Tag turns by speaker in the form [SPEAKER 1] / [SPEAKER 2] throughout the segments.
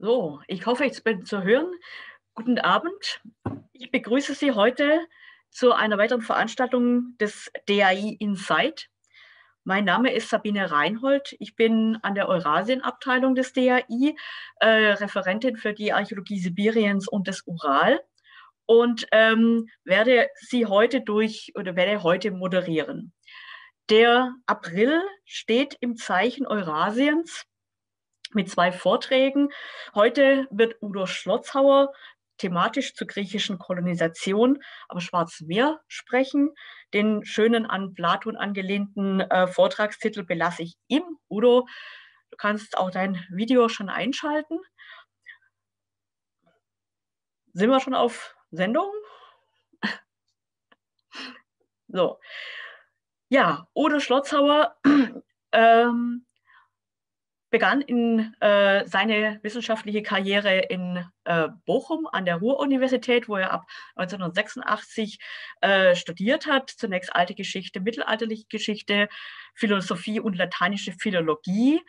[SPEAKER 1] So, ich hoffe, ich bin zu hören. Guten Abend. Ich begrüße Sie heute zu einer weiteren Veranstaltung des DAI Insight. Mein Name ist Sabine Reinhold. Ich bin an der Eurasien-Abteilung des DAI, Referentin für die Archäologie Sibiriens und des Ural und werde heute moderieren. Der April steht im Zeichen Eurasiens mit 2 Vorträgen. Heute wird Udo Schlotzhauer thematisch zur griechischen Kolonisation am Schwarzen Meer sprechen. Den schönen an Platon angelehnten Vortragstitel belasse ich ihm. Udo, du kannst auch dein Video schon einschalten. Sind wir schon auf Sendung? So. Ja, Udo Schlotzhauer begann seine wissenschaftliche Karriere in Bochum an der Ruhr-Universität, wo er ab 1986 studiert hat. Zunächst alte Geschichte, mittelalterliche Geschichte, Philosophie und lateinische Philologie.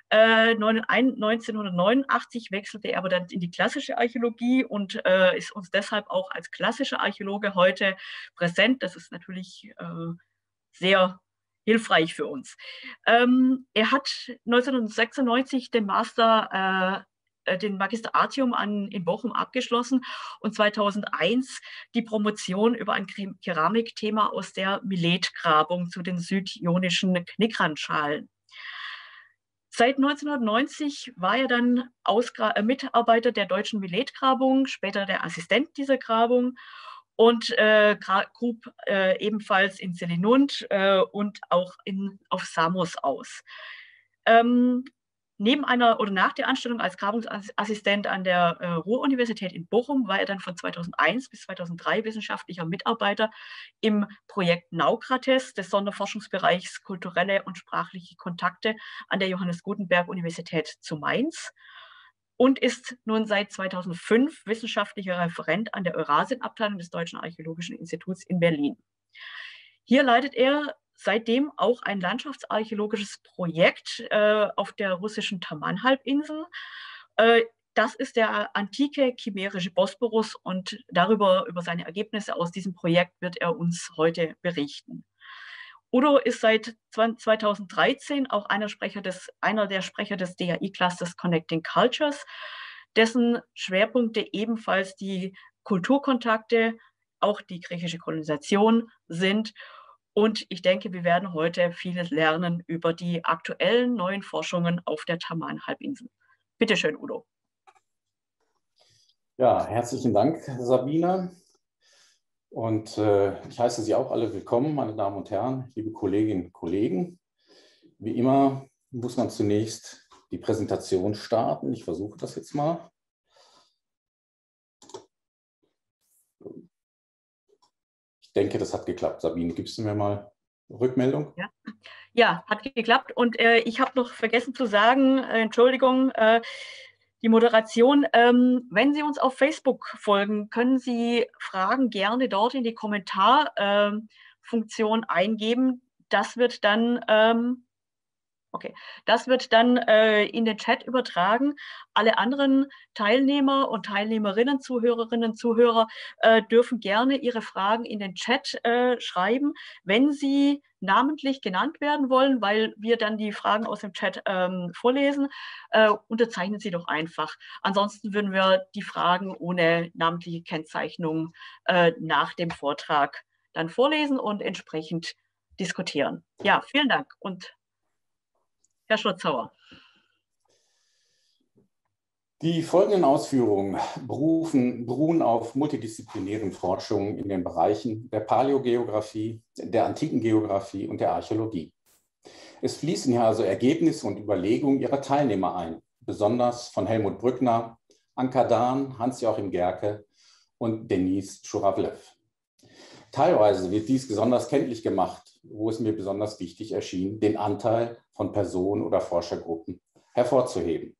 [SPEAKER 1] 1989 wechselte er aber dann in die klassische Archäologie und ist uns deshalb auch als klassischer Archäologe heute präsent. Das ist natürlich sehr hilfreich für uns. Er hat 1996 den Magisterartium in Bochum abgeschlossen und 2001 die Promotion über ein Keramikthema aus der Miletgrabung zu den südionischen Knickrandschalen. Seit 1990 war er dann Mitarbeiter der deutschen Miletgrabung, später der Assistent dieser Grabung und grub ebenfalls in Selinunt und auch auf Samos aus. Nach der Anstellung als Grabungsassistent an der Ruhr-Universität in Bochum war er dann von 2001 bis 2003 wissenschaftlicher Mitarbeiter im Projekt Naukrates des Sonderforschungsbereichs Kulturelle und sprachliche Kontakte an der Johannes Gutenberg-Universität zu Mainz und ist nun seit 2005 wissenschaftlicher Referent an der Eurasien-Abteilung des Deutschen Archäologischen Instituts in Berlin. Hier leitet er seitdem auch ein landschaftsarchäologisches Projekt auf der russischen Taman-Halbinsel. Das ist der antike chimärische Bosporus und über seine Ergebnisse aus diesem Projekt wird er uns heute berichten. Udo ist seit 2013 auch einer der Sprecher des DAI-Clusters Connecting Cultures, dessen Schwerpunkte ebenfalls die Kulturkontakte, auch die griechische Kolonisation sind. Und ich denke, wir werden heute vieles lernen über die aktuellen neuen Forschungen auf der Taman-Halbinsel. Bitte schön, Udo.
[SPEAKER 2] Ja, herzlichen Dank, Sabine. Und ich heiße Sie auch alle willkommen, meine Damen und Herren, liebe Kolleginnen und Kollegen. Wie immer muss man zunächst die Präsentation starten. Ich versuche das jetzt mal. Ich denke, das hat geklappt. Sabine, gibst du mir mal Rückmeldung?
[SPEAKER 1] Ja, hat geklappt. Und ich habe noch vergessen zu sagen, Entschuldigung, die Moderation. Wenn Sie uns auf Facebook folgen, können Sie Fragen gerne dort in die Kommentarfunktion eingeben. Das wird dann in den Chat übertragen. Alle anderen Teilnehmer und Teilnehmerinnen, Zuhörerinnen, Zuhörer dürfen gerne ihre Fragen in den Chat schreiben. Wenn sie namentlich genannt werden wollen, weil wir dann die Fragen aus dem Chat vorlesen, unterzeichnen Sie doch einfach. Ansonsten würden wir die Fragen ohne namentliche Kennzeichnung nach dem Vortrag dann vorlesen und entsprechend diskutieren. Ja, vielen Dank und Herr Schlotzhauer.
[SPEAKER 2] Die folgenden Ausführungen beruhen auf multidisziplinären Forschungen in den Bereichen der Paläogeographie, der antiken Geographie und der Archäologie. Es fließen hier also Ergebnisse und Überlegungen ihrer Teilnehmer ein, besonders von Helmut Brückner, Anka Dahn, Hans-Joachim Gerke und Denis Schuravlev. Teilweise wird dies besonders kenntlich gemacht, wo es mir besonders wichtig erschien, den Anteil von Personen oder Forschergruppen hervorzuheben.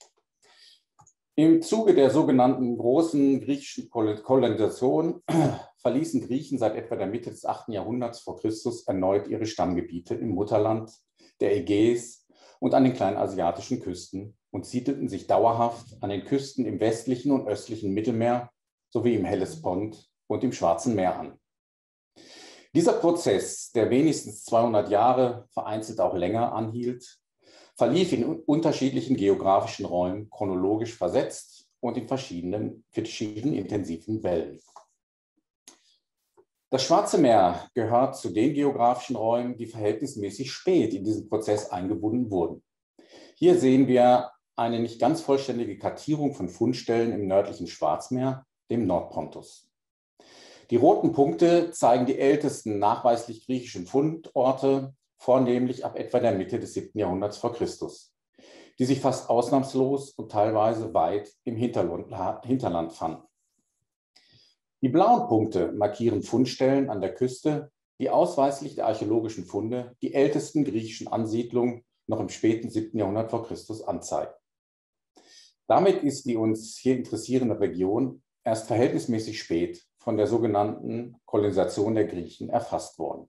[SPEAKER 2] Im Zuge der sogenannten großen griechischen Kolonisation verließen Griechen seit etwa der Mitte des 8. Jahrhunderts vor Christus erneut ihre Stammgebiete im Mutterland, der Ägäis und an den kleinasiatischen Küsten und siedelten sich dauerhaft an den Küsten im westlichen und östlichen Mittelmeer sowie im Hellespont und im Schwarzen Meer an. Dieser Prozess, der wenigstens 200 Jahre, vereinzelt auch länger anhielt, verlief in unterschiedlichen geografischen Räumen chronologisch versetzt und in verschiedenen intensiven Wellen. Das Schwarze Meer gehört zu den geografischen Räumen, die verhältnismäßig spät in diesen Prozess eingebunden wurden. Hier sehen wir eine nicht ganz vollständige Kartierung von Fundstellen im nördlichen Schwarzmeer, dem Nordpontus. Die roten Punkte zeigen die ältesten nachweislich griechischen Fundorte, vornehmlich ab etwa der Mitte des 7. Jahrhunderts vor Christus, die sich fast ausnahmslos und teilweise weit im Hinterland fanden. Die blauen Punkte markieren Fundstellen an der Küste, die ausweislich der archäologischen Funde die ältesten griechischen Ansiedlungen noch im späten 7. Jahrhundert vor Christus anzeigen. Damit ist die uns hier interessierende Region erst verhältnismäßig spät von der sogenannten Kolonisation der Griechen erfasst worden.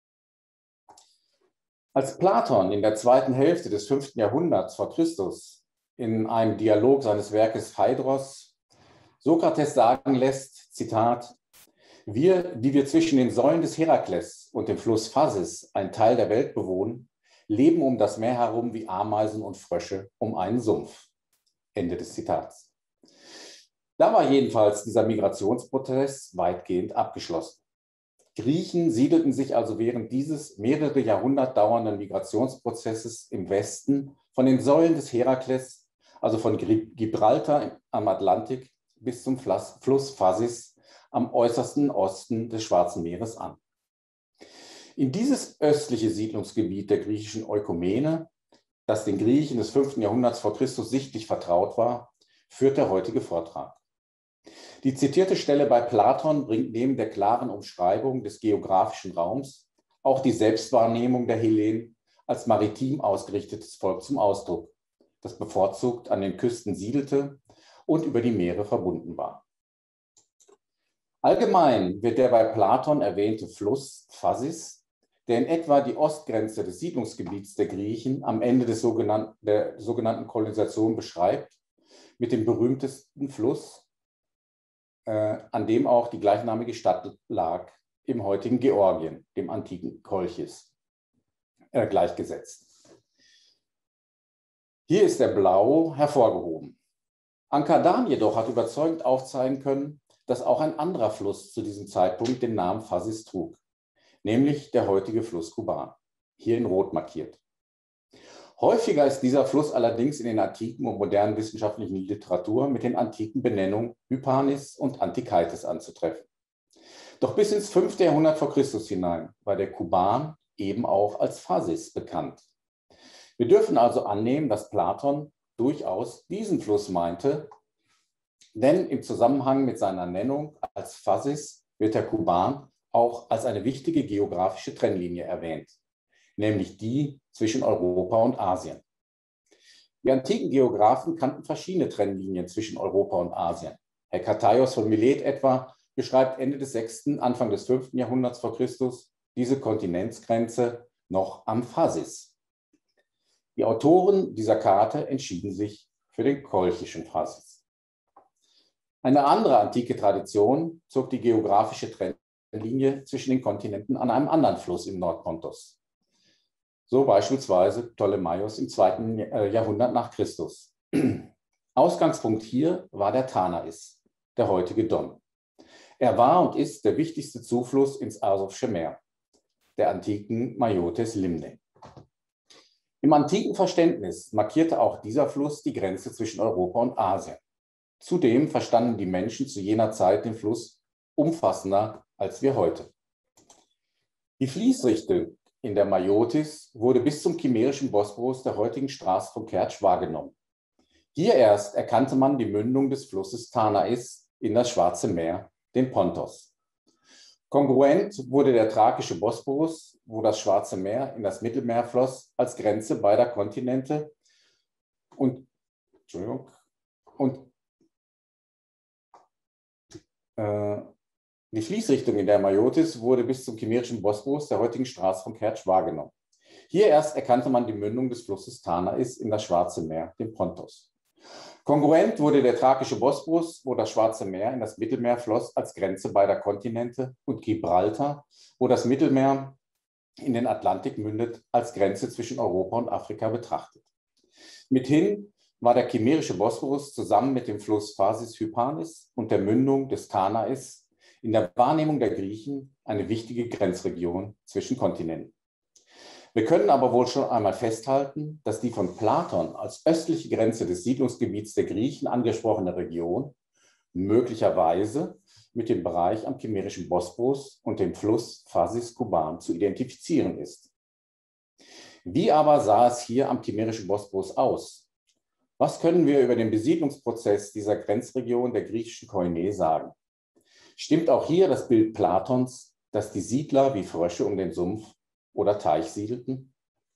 [SPEAKER 2] Als Platon in der zweiten Hälfte des 5. Jahrhunderts vor Christus in einem Dialog seines Werkes Phaedros Sokrates sagen lässt, Zitat, wir, die wir zwischen den Säulen des Herakles und dem Fluss Phasis einen Teil der Welt bewohnen, leben um das Meer herum wie Ameisen und Frösche um einen Sumpf. Ende des Zitats. Da war jedenfalls dieser Migrationsprozess weitgehend abgeschlossen. Griechen siedelten sich also während dieses mehrere Jahrhundert dauernden Migrationsprozesses im Westen von den Säulen des Herakles, also von Gibraltar am Atlantik bis zum Fluss Phasis am äußersten Osten des Schwarzen Meeres an. In dieses östliche Siedlungsgebiet der griechischen Ökumene, das den Griechen des 5. Jahrhunderts vor Christus sichtlich vertraut war, führt der heutige Vortrag. Die zitierte Stelle bei Platon bringt neben der klaren Umschreibung des geografischen Raums auch die Selbstwahrnehmung der Hellenen als maritim ausgerichtetes Volk zum Ausdruck, das bevorzugt an den Küsten siedelte und über die Meere verbunden war. Allgemein wird der bei Platon erwähnte Fluss Phasis, der in etwa die Ostgrenze des Siedlungsgebiets der Griechen am Ende der sogenannten Kolonisation beschreibt, mit dem berühmtesten Fluss, an dem auch die gleichnamige Stadt lag, im heutigen Georgien, dem antiken Kolchis, gleichgesetzt. Hier ist der Blau hervorgehoben. Ankardan jedoch hat überzeugend aufzeigen können, dass auch ein anderer Fluss zu diesem Zeitpunkt den Namen Phasis trug, nämlich der heutige Fluss Kuban, hier in Rot markiert. Häufiger ist dieser Fluss allerdings in den antiken und modernen wissenschaftlichen Literatur mit den antiken Benennungen Hypanis und Antikeitis anzutreffen. Doch bis ins 5. Jahrhundert vor Christus hinein war der Kuban eben auch als Phasis bekannt. Wir dürfen also annehmen, dass Platon durchaus diesen Fluss meinte, denn im Zusammenhang mit seiner Nennung als Phasis wird der Kuban auch als eine wichtige geografische Trennlinie erwähnt, nämlich die zwischen Europa und Asien. Die antiken Geographen kannten verschiedene Trennlinien zwischen Europa und Asien. Hekataios von Milet etwa beschreibt Ende des 6., Anfang des 5. Jahrhunderts vor Christus diese Kontinentsgrenze noch am Phasis. Die Autoren dieser Karte entschieden sich für den kolchischen Phasis. Eine andere antike Tradition zog die geografische Trennlinie zwischen den Kontinenten an einem anderen Fluss im Nordpontus. So beispielsweise Ptolemaios im 2. Jahrhundert nach Christus. Ausgangspunkt hier war der Tanais, der heutige Don. Er war und ist der wichtigste Zufluss ins Asowsche Meer, der antiken Maiotis Limne. Im antiken Verständnis markierte auch dieser Fluss die Grenze zwischen Europa und Asien. Zudem verstanden die Menschen zu jener Zeit den Fluss umfassender als wir heute. Die Fließrichtung in der Maiotis wurde bis zum chimerischen Bosporus der heutigen Straße von Kertsch wahrgenommen. Hier erst erkannte man die Mündung des Flusses Tanais in das Schwarze Meer, den Pontos. Kongruent wurde der thrakische Bosporus, wo das Schwarze Meer in das Mittelmeer floss, als Grenze beider Kontinente die Fließrichtung in der Maiotis wurde bis zum chimerischen Bosporus der heutigen Straße von Kertsch wahrgenommen. Hier erst erkannte man die Mündung des Flusses Tanais in das Schwarze Meer, den Pontos. Kongruent wurde der thrakische Bosporus, wo das Schwarze Meer in das Mittelmeer floss, als Grenze beider Kontinente, und Gibraltar, wo das Mittelmeer in den Atlantik mündet, als Grenze zwischen Europa und Afrika betrachtet. Mithin war der Kimmerische Bosporus zusammen mit dem Fluss Phasis Hypanis und der Mündung des Tanais in der Wahrnehmung der Griechen eine wichtige Grenzregion zwischen Kontinenten. Wir können aber wohl schon einmal festhalten, dass die von Platon als östliche Grenze des Siedlungsgebiets der Griechen angesprochene Region möglicherweise mit dem Bereich am Kimmerischen Bosporus und dem Fluss Phasis Kuban zu identifizieren ist. Wie aber sah es hier am Kimmerischen Bosporus aus? Was können wir über den Besiedlungsprozess dieser Grenzregion der griechischen Koine sagen? Stimmt auch hier das Bild Platons, dass die Siedler wie Frösche um den Sumpf oder Teich siedelten?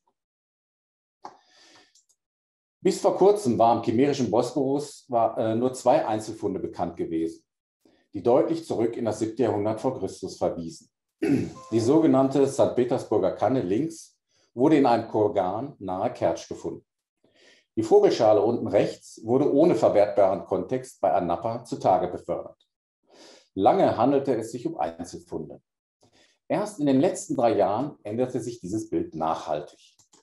[SPEAKER 2] Bis vor kurzem war am Kimmerischen Bosporus nur 2 Einzelfunde bekannt gewesen, die deutlich zurück in das 7. Jahrhundert vor Christus verwiesen. Die sogenannte St. Petersburger Kanne links wurde in einem Kurgan nahe Kertsch gefunden. Die Vogelschale unten rechts wurde ohne verwertbaren Kontext bei Anapa zutage befördert. Lange handelte es sich um Einzelfunde. Erst in den letzten 3 Jahren änderte sich dieses Bild nachhaltig.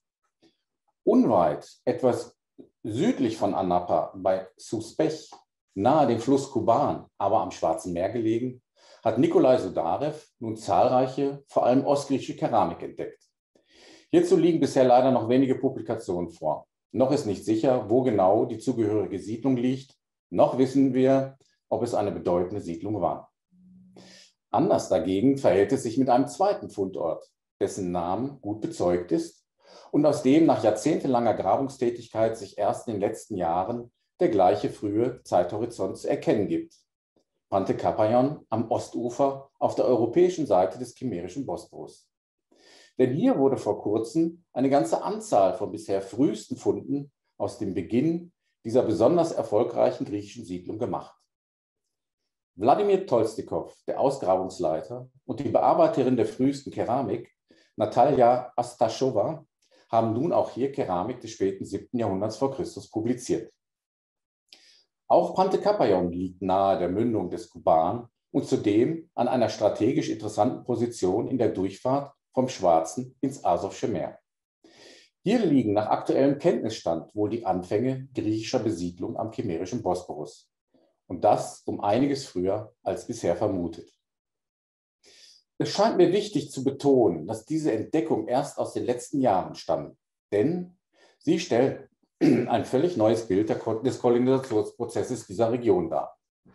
[SPEAKER 2] Unweit, etwas südlich von Anapa, bei Suspech, nahe dem Fluss Kuban, aber am Schwarzen Meer gelegen, hat Nikolai Sudarev nun zahlreiche, vor allem ostgriechische Keramik entdeckt. Hierzu liegen bisher leider noch wenige Publikationen vor. Noch ist nicht sicher, wo genau die zugehörige Siedlung liegt. Noch wissen wir, ob es eine bedeutende Siedlung war. Anders dagegen verhält es sich mit einem zweiten Fundort, dessen Namen gut bezeugt ist und aus dem nach jahrzehntelanger Grabungstätigkeit sich erst in den letzten Jahren der gleiche frühe Zeithorizont zu erkennen gibt. Pantekapayon am Ostufer auf der europäischen Seite des Kimmerischen Bosporus. Denn hier wurde vor kurzem eine ganze Anzahl von bisher frühesten Funden aus dem Beginn dieser besonders erfolgreichen griechischen Siedlung gemacht. Wladimir Tolstikow, der Ausgrabungsleiter, und die Bearbeiterin der frühesten Keramik, Natalja Astaschowa, haben nun auch hier Keramik des späten 7. Jahrhunderts vor Christus publiziert. Auch Pantekapayon liegt nahe der Mündung des Kuban und zudem an einer strategisch interessanten Position in der Durchfahrt vom Schwarzen ins Asowsche Meer. Hier liegen nach aktuellem Kenntnisstand wohl die Anfänge griechischer Besiedlung am Kimmerischen Bosporus. Und das um einiges früher als bisher vermutet. Es scheint mir wichtig zu betonen, dass diese Entdeckung erst aus den letzten Jahren stammt, denn sie stellt ein völlig neues Bild des Kolonisationsprozesses dieser Region dar.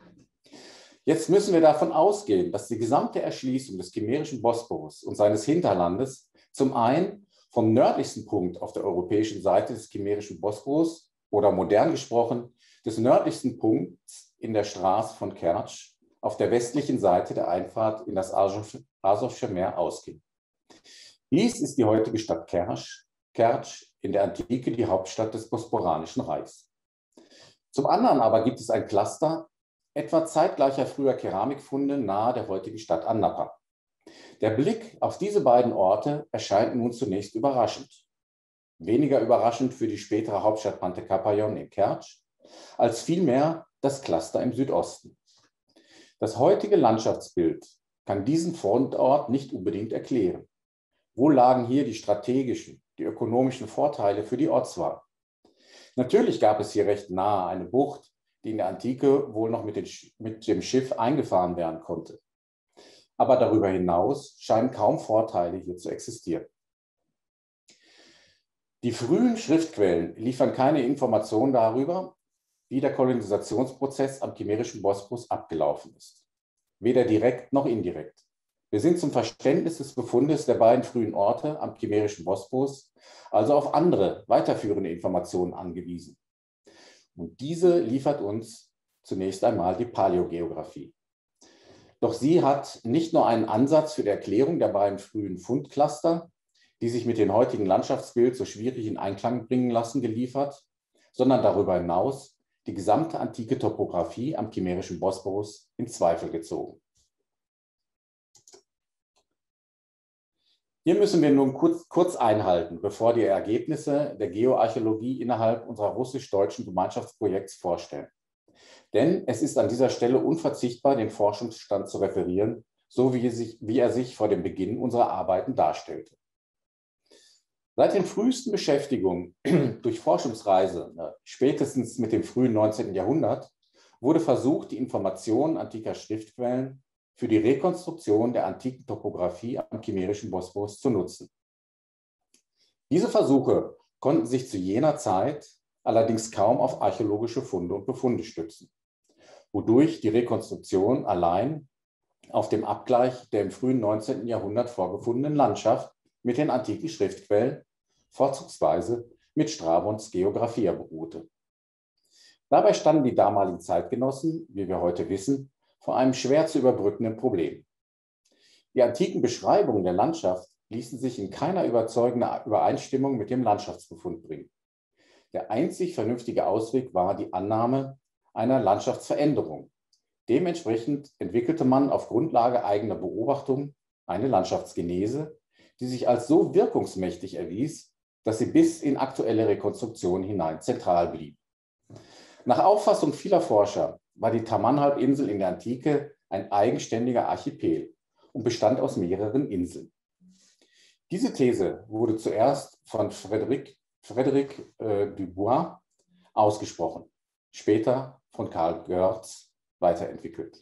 [SPEAKER 2] Jetzt müssen wir davon ausgehen, dass die gesamte Erschließung des Kimmerischen Bosporus und seines Hinterlandes zum einen vom nördlichsten Punkt auf der europäischen Seite des Kimmerischen Bosporus oder modern gesprochen des nördlichsten Punkts in der Straße von Kertsch auf der westlichen Seite der Einfahrt in das Asowsche Meer ausging. Dies ist die heutige Stadt Kertsch, in der Antike die Hauptstadt des Bosporanischen Reichs. Zum anderen aber gibt es ein Cluster etwa zeitgleicher früher Keramikfunde nahe der heutigen Stadt Anapa. Der Blick auf diese beiden Orte erscheint nun zunächst überraschend. Weniger überraschend für die spätere Hauptstadt Pantekapayon in Kertsch, als vielmehr das Cluster im Südosten. Das heutige Landschaftsbild kann diesen Fundort nicht unbedingt erklären. Wo lagen hier die strategischen, die ökonomischen Vorteile für die Ortswahl? Natürlich gab es hier recht nahe eine Bucht, die in der Antike wohl noch mit dem Schiff eingefahren werden konnte. Aber darüber hinaus scheinen kaum Vorteile hier zu existieren. Die frühen Schriftquellen liefern keine Informationen darüber, wie der Kolonisationsprozess am Kimmerischen Bosporus abgelaufen ist. Weder direkt noch indirekt. Wir sind zum Verständnis des Befundes der beiden frühen Orte am Kimmerischen Bosporus also auf andere, weiterführende Informationen angewiesen. Und diese liefert uns zunächst einmal die Paläogeographie. Doch sie hat nicht nur einen Ansatz für die Erklärung der beiden frühen Fundcluster, die sich mit dem heutigen Landschaftsbild so schwierig in Einklang bringen lassen, geliefert, sondern darüber hinaus die gesamte antike Topographie am Kimmerischen Bosporus in Zweifel gezogen. Hier müssen wir nun kurz einhalten, bevor die Ergebnisse der Geoarchäologie innerhalb unserer russisch-deutschen Gemeinschaftsprojekts vorstellen. Denn es ist an dieser Stelle unverzichtbar, den Forschungsstand zu referieren, so wie er sich vor dem Beginn unserer Arbeiten darstellte. Seit den frühesten Beschäftigungen durch Forschungsreise, spätestens mit dem frühen 19. Jahrhundert, wurde versucht, die Informationen antiker Schriftquellen für die Rekonstruktion der antiken Topographie am Kimmerischen Bosporus zu nutzen. Diese Versuche konnten sich zu jener Zeit allerdings kaum auf archäologische Funde und Befunde stützen, wodurch die Rekonstruktion allein auf dem Abgleich der im frühen 19. Jahrhundert vorgefundenen Landschaft mit den antiken Schriftquellen, vorzugsweise mit Strabons Geographia, beruhte. Dabei standen die damaligen Zeitgenossen, wie wir heute wissen, vor einem schwer zu überbrückenden Problem. Die antiken Beschreibungen der Landschaft ließen sich in keiner überzeugenden Übereinstimmung mit dem Landschaftsbefund bringen. Der einzig vernünftige Ausweg war die Annahme einer Landschaftsveränderung. Dementsprechend entwickelte man auf Grundlage eigener Beobachtungen eine Landschaftsgenese, die sich als so wirkungsmächtig erwies, dass sie bis in aktuelle Rekonstruktionen hinein zentral blieb. Nach Auffassung vieler Forscher war die Taman-Halbinsel in der Antike ein eigenständiger Archipel und bestand aus mehreren Inseln. Diese These wurde zuerst von Frédéric Dubois ausgesprochen, später von Karl Goertz weiterentwickelt.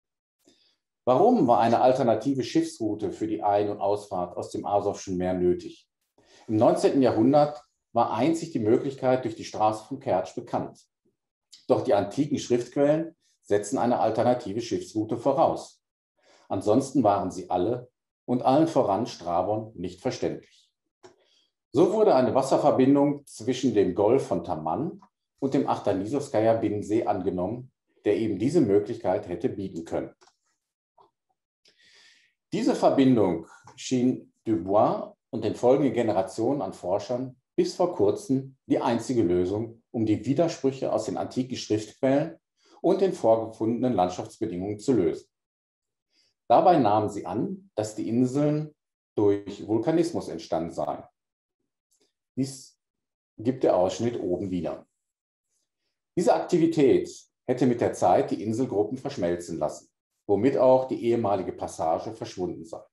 [SPEAKER 2] Warum war eine alternative Schiffsroute für die Ein- und Ausfahrt aus dem Asowschen Meer nötig? Im 19. Jahrhundert war einzig die Möglichkeit durch die Straße von Kertsch bekannt. Doch die antiken Schriftquellen setzen eine alternative Schiffsroute voraus. Ansonsten waren sie alle und allen voran Strabon nicht verständlich. So wurde eine Wasserverbindung zwischen dem Golf von Taman und dem Achtanissowskaja Binnensee angenommen, der eben diese Möglichkeit hätte bieten können. Diese Verbindung schien Dubois und den folgenden Generationen an Forschern bis vor kurzem die einzige Lösung, um die Widersprüche aus den antiken Schriftquellen und den vorgefundenen Landschaftsbedingungen zu lösen. Dabei nahmen sie an, dass die Inseln durch Vulkanismus entstanden seien. Dies gibt der Ausschnitt oben wieder. Diese Aktivität hätte mit der Zeit die Inselgruppen verschmelzen lassen, womit auch die ehemalige Passage verschwunden sei.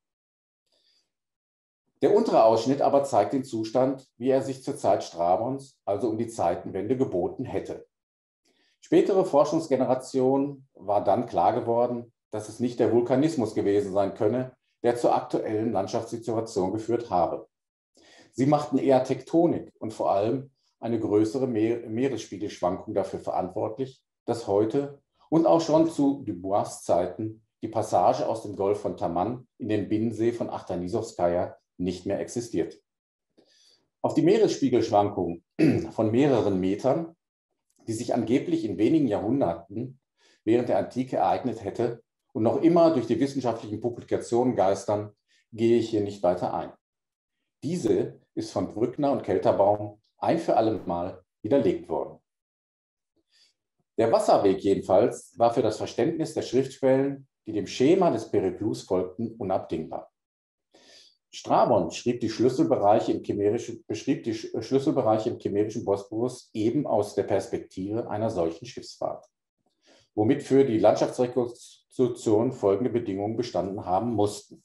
[SPEAKER 2] Der untere Ausschnitt aber zeigt den Zustand, wie er sich zur Zeit Strabons, also um die Zeitenwende, geboten hätte. Spätere Forschungsgenerationen war dann klar geworden, dass es nicht der Vulkanismus gewesen sein könne, der zur aktuellen Landschaftssituation geführt habe. Sie machten eher Tektonik und vor allem eine größere Meeresspiegelschwankung dafür verantwortlich, dass heute und auch schon zu Dubois' Zeiten die Passage aus dem Golf von Taman in den Binnensee von Achtanissowskaja nicht mehr existiert. Auf die Meeresspiegelschwankungen von mehreren Metern, die sich angeblich in wenigen Jahrhunderten während der Antike ereignet hätte und noch immer durch die wissenschaftlichen Publikationen geistern, gehe ich hier nicht weiter ein. Diese ist von Brückner und Kelterbaum ein für alle Mal widerlegt worden. Der Wasserweg jedenfalls war für das Verständnis der Schriftquellen, die dem Schema des Periplus folgten, unabdingbar. Strabon beschrieb die Schlüsselbereiche im Kimmerischen Bosporus eben aus der Perspektive einer solchen Schiffsfahrt, womit für die Landschaftsrekonstruktion folgende Bedingungen bestanden haben mussten.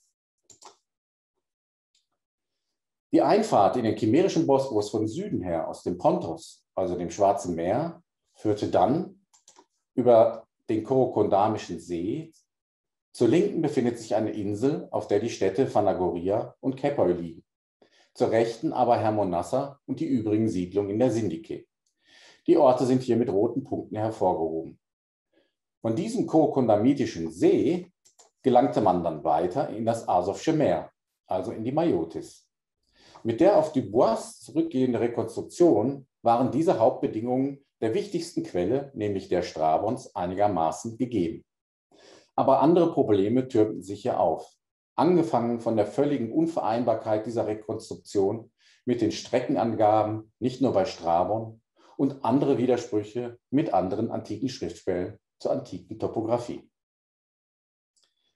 [SPEAKER 2] Die Einfahrt in den Kimmerischen Bosporus von Süden her aus dem Pontos, also dem Schwarzen Meer, führte dann über den Korokondamischen See. Zur Linken befindet sich eine Insel, auf der die Städte Phanagoria und Kepoi liegen. Zur Rechten aber Hermonassa und die übrigen Siedlungen in der Sindike. Die Orte sind hier mit roten Punkten hervorgehoben. Von diesem Korokondamitischen See gelangte man dann weiter in das Asowsche Meer, also in die Maiotis. Mit der auf Dubois zurückgehende Rekonstruktion waren diese Hauptbedingungen der wichtigsten Quelle, nämlich der Strabons, einigermaßen gegeben. Aber andere Probleme türmten sich hier auf, angefangen von der völligen Unvereinbarkeit dieser Rekonstruktion mit den Streckenangaben, nicht nur bei Strabon, und andere Widersprüche mit anderen antiken Schriftquellen zur antiken Topographie.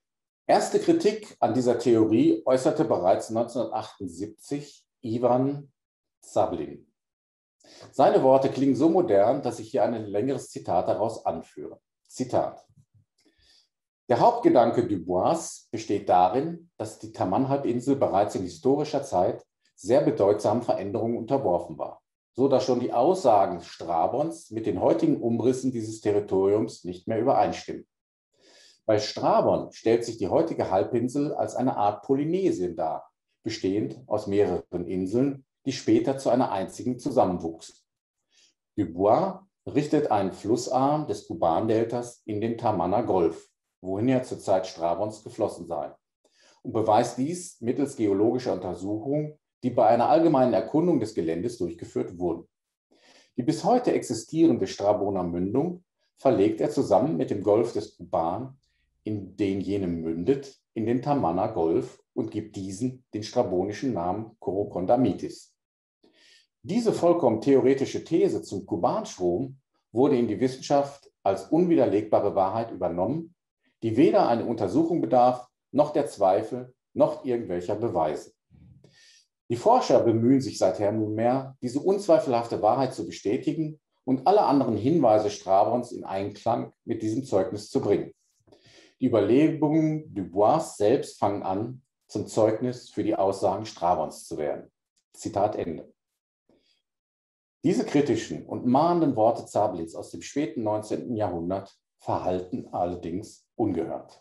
[SPEAKER 2] Erste Kritik an dieser Theorie äußerte bereits 1978 Ivan Záblin. Seine Worte klingen so modern, dass ich hier ein längeres Zitat daraus anführe. Zitat: Der Hauptgedanke Dubois besteht darin, dass die Taman-Halbinsel bereits in historischer Zeit sehr bedeutsamen Veränderungen unterworfen war, so dass schon die Aussagen Strabons mit den heutigen Umrissen dieses Territoriums nicht mehr übereinstimmen. Bei Strabon stellt sich die heutige Halbinsel als eine Art Polynesien dar, bestehend aus mehreren Inseln, die später zu einer einzigen zusammenwuchsen. Dubois richtet einen Flussarm des Kuban-Deltas in den Tamanner Golf, wohin er zur Zeit Strabons geflossen sei, und beweist dies mittels geologischer Untersuchungen, die bei einer allgemeinen Erkundung des Geländes durchgeführt wurden. Die bis heute existierende Straboner Mündung verlegt er zusammen mit dem Golf des Kuban, in den jene mündet, in den Tamanner Golf und gibt diesen den strabonischen Namen Korokondamitis. Diese vollkommen theoretische These zum Kubanstrom wurde in die Wissenschaft als unwiderlegbare Wahrheit übernommen, die weder eine Untersuchung bedarf, noch der Zweifel, noch irgendwelcher Beweise. Die Forscher bemühen sich seither nunmehr, diese unzweifelhafte Wahrheit zu bestätigen und alle anderen Hinweise Strabons in Einklang mit diesem Zeugnis zu bringen. Die Überlegungen Dubois selbst fangen an, zum Zeugnis für die Aussagen Strabons zu werden. Zitat Ende. Diese kritischen und mahnenden Worte Záblins aus dem späten 19. Jahrhundert verhalten allerdings ungehört.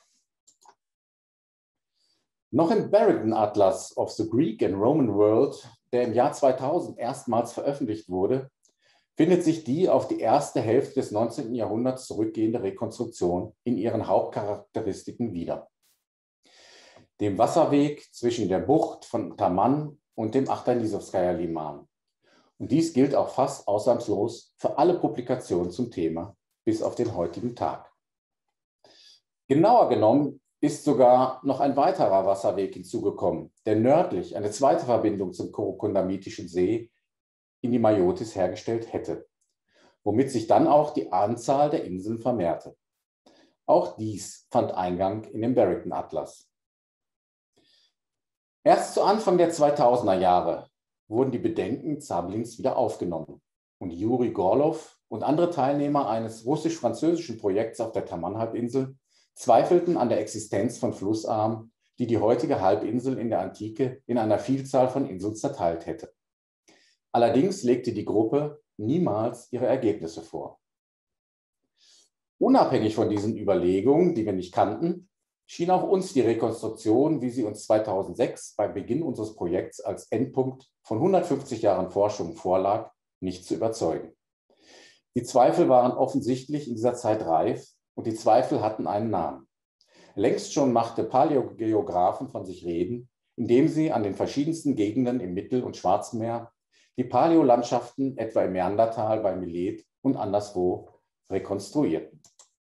[SPEAKER 2] Noch im Barrington Atlas of the Greek and Roman World, der im Jahr 2000 erstmals veröffentlicht wurde, findet sich die auf die erste Hälfte des 19. Jahrhunderts zurückgehende Rekonstruktion in ihren Hauptcharakteristiken wieder. Dem Wasserweg zwischen der Bucht von Taman und dem Achtanisowskaja Liman. Und dies gilt auch fast ausnahmslos für alle Publikationen zum Thema bis auf den heutigen Tag. Genauer genommen ist sogar noch ein weiterer Wasserweg hinzugekommen, der nördlich eine zweite Verbindung zum Korokondamitischen See in die Mayotis hergestellt hätte, womit sich dann auch die Anzahl der Inseln vermehrte. Auch dies fand Eingang in den Barrington Atlas. Erst zu Anfang der 2000er Jahre wurden die Bedenken Záblins wieder aufgenommen und Juri Gorlow und andere Teilnehmer eines russisch-französischen Projekts auf der Taman-Halbinsel zweifelten an der Existenz von Flussarmen, die die heutige Halbinsel in der Antike in einer Vielzahl von Inseln zerteilt hätte. Allerdings legte die Gruppe niemals ihre Ergebnisse vor. Unabhängig von diesen Überlegungen, die wir nicht kannten, schien auch uns die Rekonstruktion, wie sie uns 2006 bei Beginn unseres Projekts als Endpunkt von 150 Jahren Forschung vorlag, nicht zu überzeugen. Die Zweifel waren offensichtlich in dieser Zeit reif und die Zweifel hatten einen Namen. Längst schon machte Paläogeographen von sich reden, indem sie an den verschiedensten Gegenden im Mittel- und Schwarzmeer die Paläolandschaften etwa im Neandertal, bei Milet und anderswo rekonstruierten.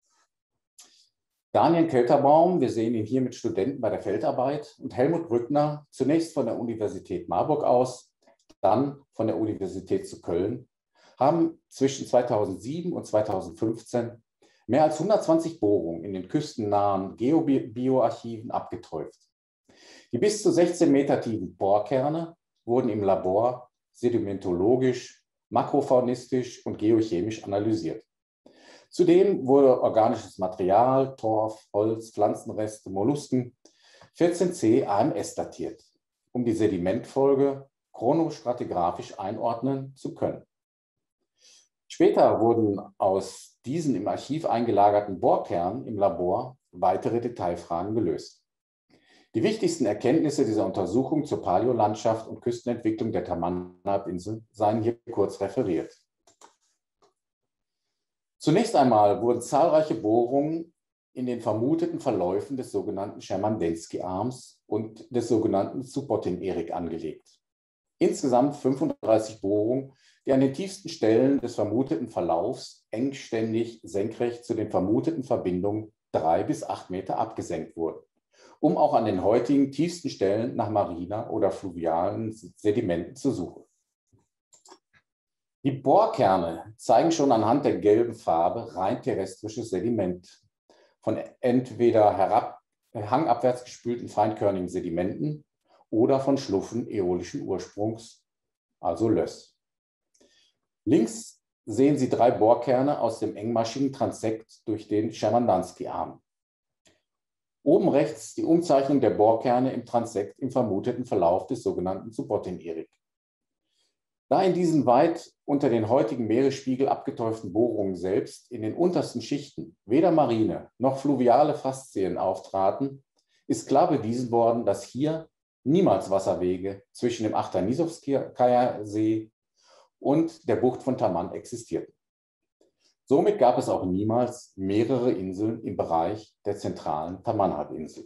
[SPEAKER 2] Daniel Kelterbaum, wir sehen ihn hier mit Studenten bei der Feldarbeit, und Helmut Brückner, zunächst von der Universität Marburg aus, dann von der Universität zu Köln, haben zwischen 2007 und 2015 mehr als 120 Bohrungen in den küstennahen Geobioarchiven abgeträuft. Die bis zu 16 Meter tiefen Bohrkerne wurden im Labor sedimentologisch, makrofaunistisch und geochemisch analysiert. Zudem wurde organisches Material, Torf, Holz, Pflanzenreste, Mollusken 14C AMS datiert, um die Sedimentfolge chronostratigraphisch einordnen zu können. Später wurden aus diesen im Archiv eingelagerten Bohrkernen im Labor weitere Detailfragen gelöst. Die wichtigsten Erkenntnisse dieser Untersuchung zur Paläolandschaft und Küstenentwicklung der Taman-Halbinsel seien hier kurz referiert. Zunächst einmal wurden zahlreiche Bohrungen in den vermuteten Verläufen des sogenannten Schermandensky-Arms und des sogenannten Subotin-Erik angelegt. Insgesamt 35 Bohrungen, die an den tiefsten Stellen des vermuteten Verlaufs engständig senkrecht zu den vermuteten Verbindungen 3 bis 8 Meter abgesenkt wurden, um auch an den heutigen tiefsten Stellen nach mariner oder fluvialen Sedimenten zu suchen. Die Bohrkerne zeigen schon anhand der gelben Farbe rein terrestrisches Sediment, von entweder hangabwärts gespülten feinkörnigen Sedimenten oder von Schluffen äolischen Ursprungs, also Löss. Links sehen Sie 3 Bohrkerne aus dem engmaschigen Transekt durch den Schermandanski-Arm. Oben rechts die Umzeichnung der Bohrkerne im Transekt im vermuteten Verlauf des sogenannten Subbotin-Erik. Da in diesen weit unter den heutigen Meeresspiegel abgetäuften Bohrungen selbst in den untersten Schichten weder marine noch fluviale Faszien auftraten, ist klar bewiesen worden, dass hier niemals Wasserwege zwischen dem Achtanisowskaja See und der Bucht von Taman existierten. Somit gab es auch niemals mehrere Inseln im Bereich der zentralen Taman-Halbinsel.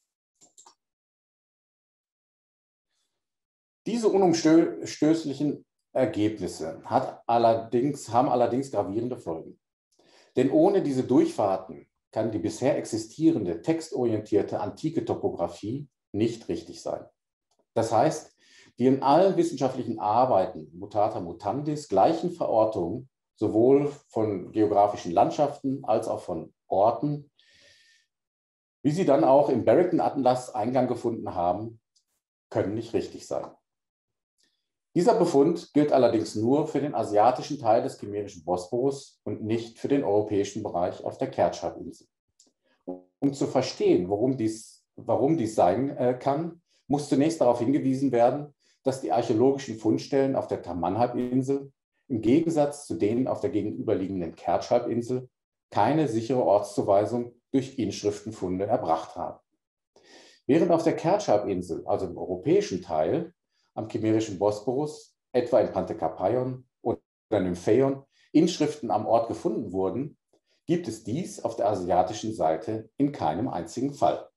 [SPEAKER 2] Diese unumstößlichen Ergebnisse haben allerdings gravierende Folgen. Denn ohne diese Durchfahrten kann die bisher existierende textorientierte antike Topographie nicht richtig sein. Das heißt, die in allen wissenschaftlichen Arbeiten mutata mutandis gleichen Verortungen sowohl von geografischen Landschaften als auch von Orten, wie sie dann auch im Barrington-Atlas Eingang gefunden haben, können nicht richtig sein. Dieser Befund gilt allerdings nur für den asiatischen Teil des Kimmerischen Bosporus und nicht für den europäischen Bereich auf der Kertsch-Halbinsel. Um zu verstehen, warum dies sein kann, muss zunächst darauf hingewiesen werden, dass die archäologischen Fundstellen auf der Taman-Halbinsel im Gegensatz zu denen auf der gegenüberliegenden Kertsch-Halbinsel keine sichere Ortszuweisung durch Inschriftenfunde erbracht haben. Während auf der Kertsch-Halbinsel, also im europäischen Teil, am Kimmerischen Bosporus, etwa in Pantekapaion oder Nymphäon, Inschriften am Ort gefunden wurden, gibt es dies auf der asiatischen Seite in keinem einzigen Fall.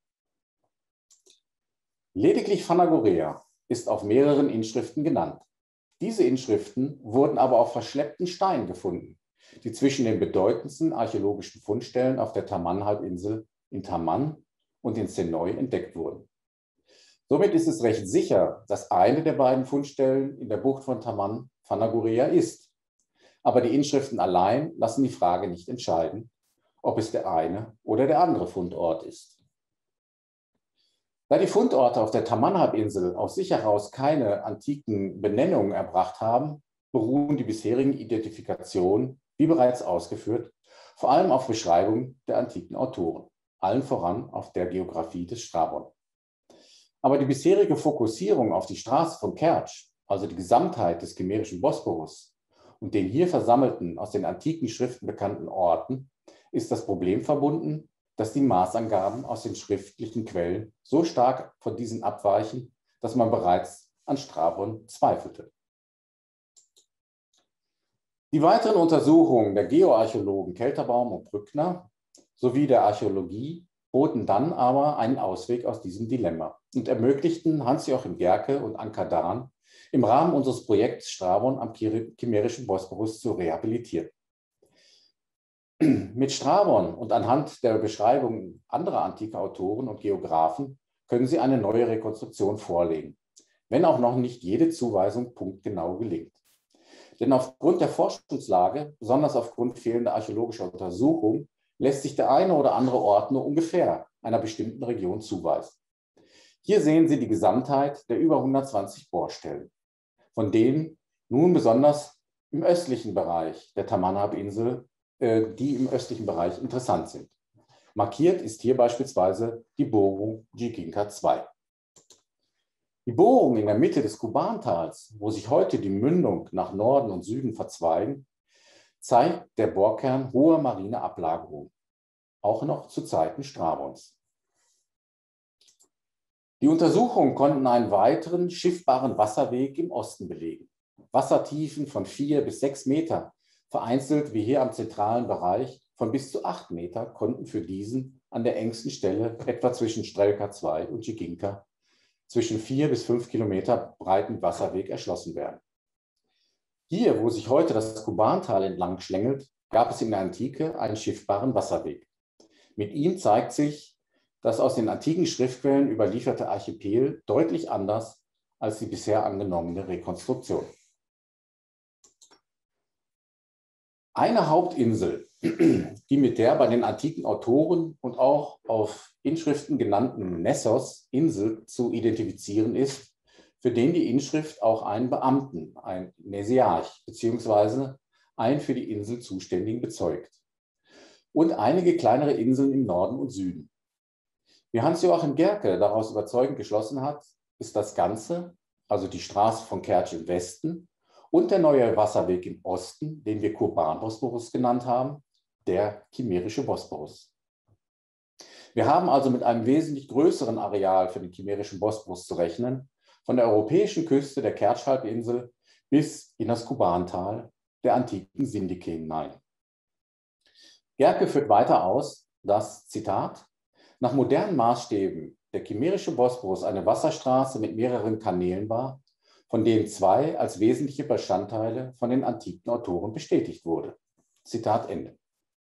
[SPEAKER 2] Lediglich Phanagorea ist auf mehreren Inschriften genannt. Diese Inschriften wurden aber auf verschleppten Steinen gefunden, die zwischen den bedeutendsten archäologischen Fundstellen auf der Taman-Halbinsel in Taman und in Senoi entdeckt wurden. Somit ist es recht sicher, dass eine der beiden Fundstellen in der Bucht von Taman Phanagorea ist. Aber die Inschriften allein lassen die Frage nicht entscheiden, ob es der eine oder der andere Fundort ist. Da die Fundorte auf der Taman-Halbinsel aus sich heraus keine antiken Benennungen erbracht haben, beruhen die bisherigen Identifikationen, wie bereits ausgeführt, vor allem auf Beschreibungen der antiken Autoren, allen voran auf der Geographie des Strabon. Aber die bisherige Fokussierung auf die Straße von Kertsch, also die Gesamtheit des Kimmerischen Bosporus und den hier versammelten, aus den antiken Schriften bekannten Orten, ist das Problem verbunden, dass die Maßangaben aus den schriftlichen Quellen so stark von diesen abweichen, dass man bereits an Strabon zweifelte. Die weiteren Untersuchungen der Geoarchäologen Kelterbaum und Brückner sowie der Archäologie boten dann aber einen Ausweg aus diesem Dilemma und ermöglichten Hans-Joachim Gerke und Anka Dahn im Rahmen unseres Projekts Strabon am Kimmerischen Bosporus zu rehabilitieren. Mit Strabon und anhand der Beschreibungen anderer antiker Autoren und Geographen können Sie eine neue Rekonstruktion vorlegen, wenn auch noch nicht jede Zuweisung punktgenau gelingt. Denn aufgrund der Forschungslage, besonders aufgrund fehlender archäologischer Untersuchungen, lässt sich der eine oder andere Ort nur ungefähr einer bestimmten Region zuweisen. Hier sehen Sie die Gesamtheit der über 120 Bohrstellen, von denen nun besonders im östlichen Bereich der Taman-Halbinsel, die im östlichen Bereich interessant sind. Markiert ist hier beispielsweise die Bohrung Jiginka II. Die Bohrung in der Mitte des Kubantals, wo sich heute die Mündung nach Norden und Süden verzweigen, zeigt der Bohrkern hohe marine Ablagerung, auch noch zu Zeiten Strabons. Die Untersuchungen konnten einen weiteren schiffbaren Wasserweg im Osten belegen. Wassertiefen von 4 bis 6 Meter, vereinzelt wie hier am zentralen Bereich von bis zu 8 Meter, konnten für diesen an der engsten Stelle, etwa zwischen Strelka II und Jiginka, zwischen 4 bis 5 Kilometer breiten Wasserweg erschlossen werden. Hier, wo sich heute das Kubantal entlang schlängelt, gab es in der Antike einen schiffbaren Wasserweg. Mit ihm zeigt sich das aus den antiken Schriftquellen überlieferte Archipel deutlich anders als die bisher angenommene Rekonstruktion. Eine Hauptinsel, die mit der bei den antiken Autoren und auch auf Inschriften genannten Nessos-Insel zu identifizieren ist, für den die Inschrift auch einen Beamten, ein Nesiarch, beziehungsweise einen für die Insel Zuständigen bezeugt. Und einige kleinere Inseln im Norden und Süden. Wie Hans-Joachim Gerke daraus überzeugend geschlossen hat, ist das Ganze, also die Straße von Kertsch im Westen und der neue Wasserweg im Osten, den wir Kuban-Bosporus genannt haben, der Kimmerische Bosporus. Wir haben also mit einem wesentlich größeren Areal für den Kimmerischen Bosporus zu rechnen, von der europäischen Küste der Kertsch-Halbinsel bis in das Kubantal der antiken Sindike hinein. Gerke führt weiter aus, dass, Zitat, nach modernen Maßstäben der Kimmerische Bosporus eine Wasserstraße mit mehreren Kanälen war, von denen 2 als wesentliche Bestandteile von den antiken Autoren bestätigt wurde. Zitat Ende.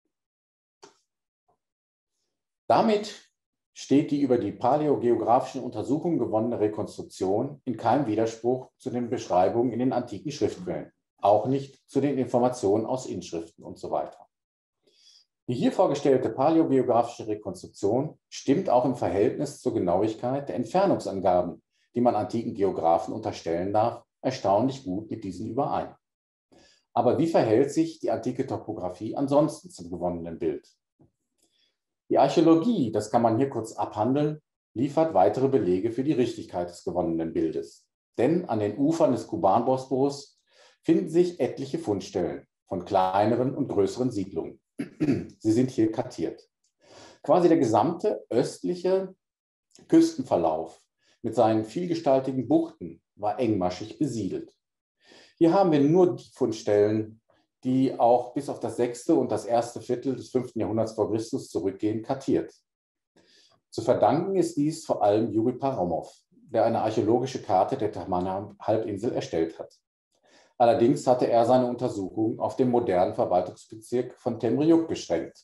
[SPEAKER 2] Damit steht die über die paläogeografischen Untersuchungen gewonnene Rekonstruktion in keinem Widerspruch zu den Beschreibungen in den antiken Schriftquellen, auch nicht zu den Informationen aus Inschriften und so weiter. Die hier vorgestellte paläogeografische Rekonstruktion stimmt auch im Verhältnis zur Genauigkeit der Entfernungsangaben, die man antiken Geographen unterstellen darf, erstaunlich gut mit diesen überein. Aber wie verhält sich die antike Topographie ansonsten zum gewonnenen Bild? Die Archäologie, das kann man hier kurz abhandeln, liefert weitere Belege für die Richtigkeit des gewonnenen Bildes. Denn an den Ufern des Kuban-Bosporus finden sich etliche Fundstellen von kleineren und größeren Siedlungen. Sie sind hier kartiert. Quasi der gesamte östliche Küstenverlauf mit seinen vielgestaltigen Buchten war engmaschig besiedelt. Hier haben wir nur die Fundstellen, die auch bis auf das 6. und das 1. Viertel des 5. Jahrhunderts vor Christus zurückgehen, kartiert. Zu verdanken ist dies vor allem Juri Paromov, der eine archäologische Karte der Taman-Halbinsel erstellt hat. Allerdings hatte er seine Untersuchungen auf den modernen Verwaltungsbezirk von Temriuk beschränkt.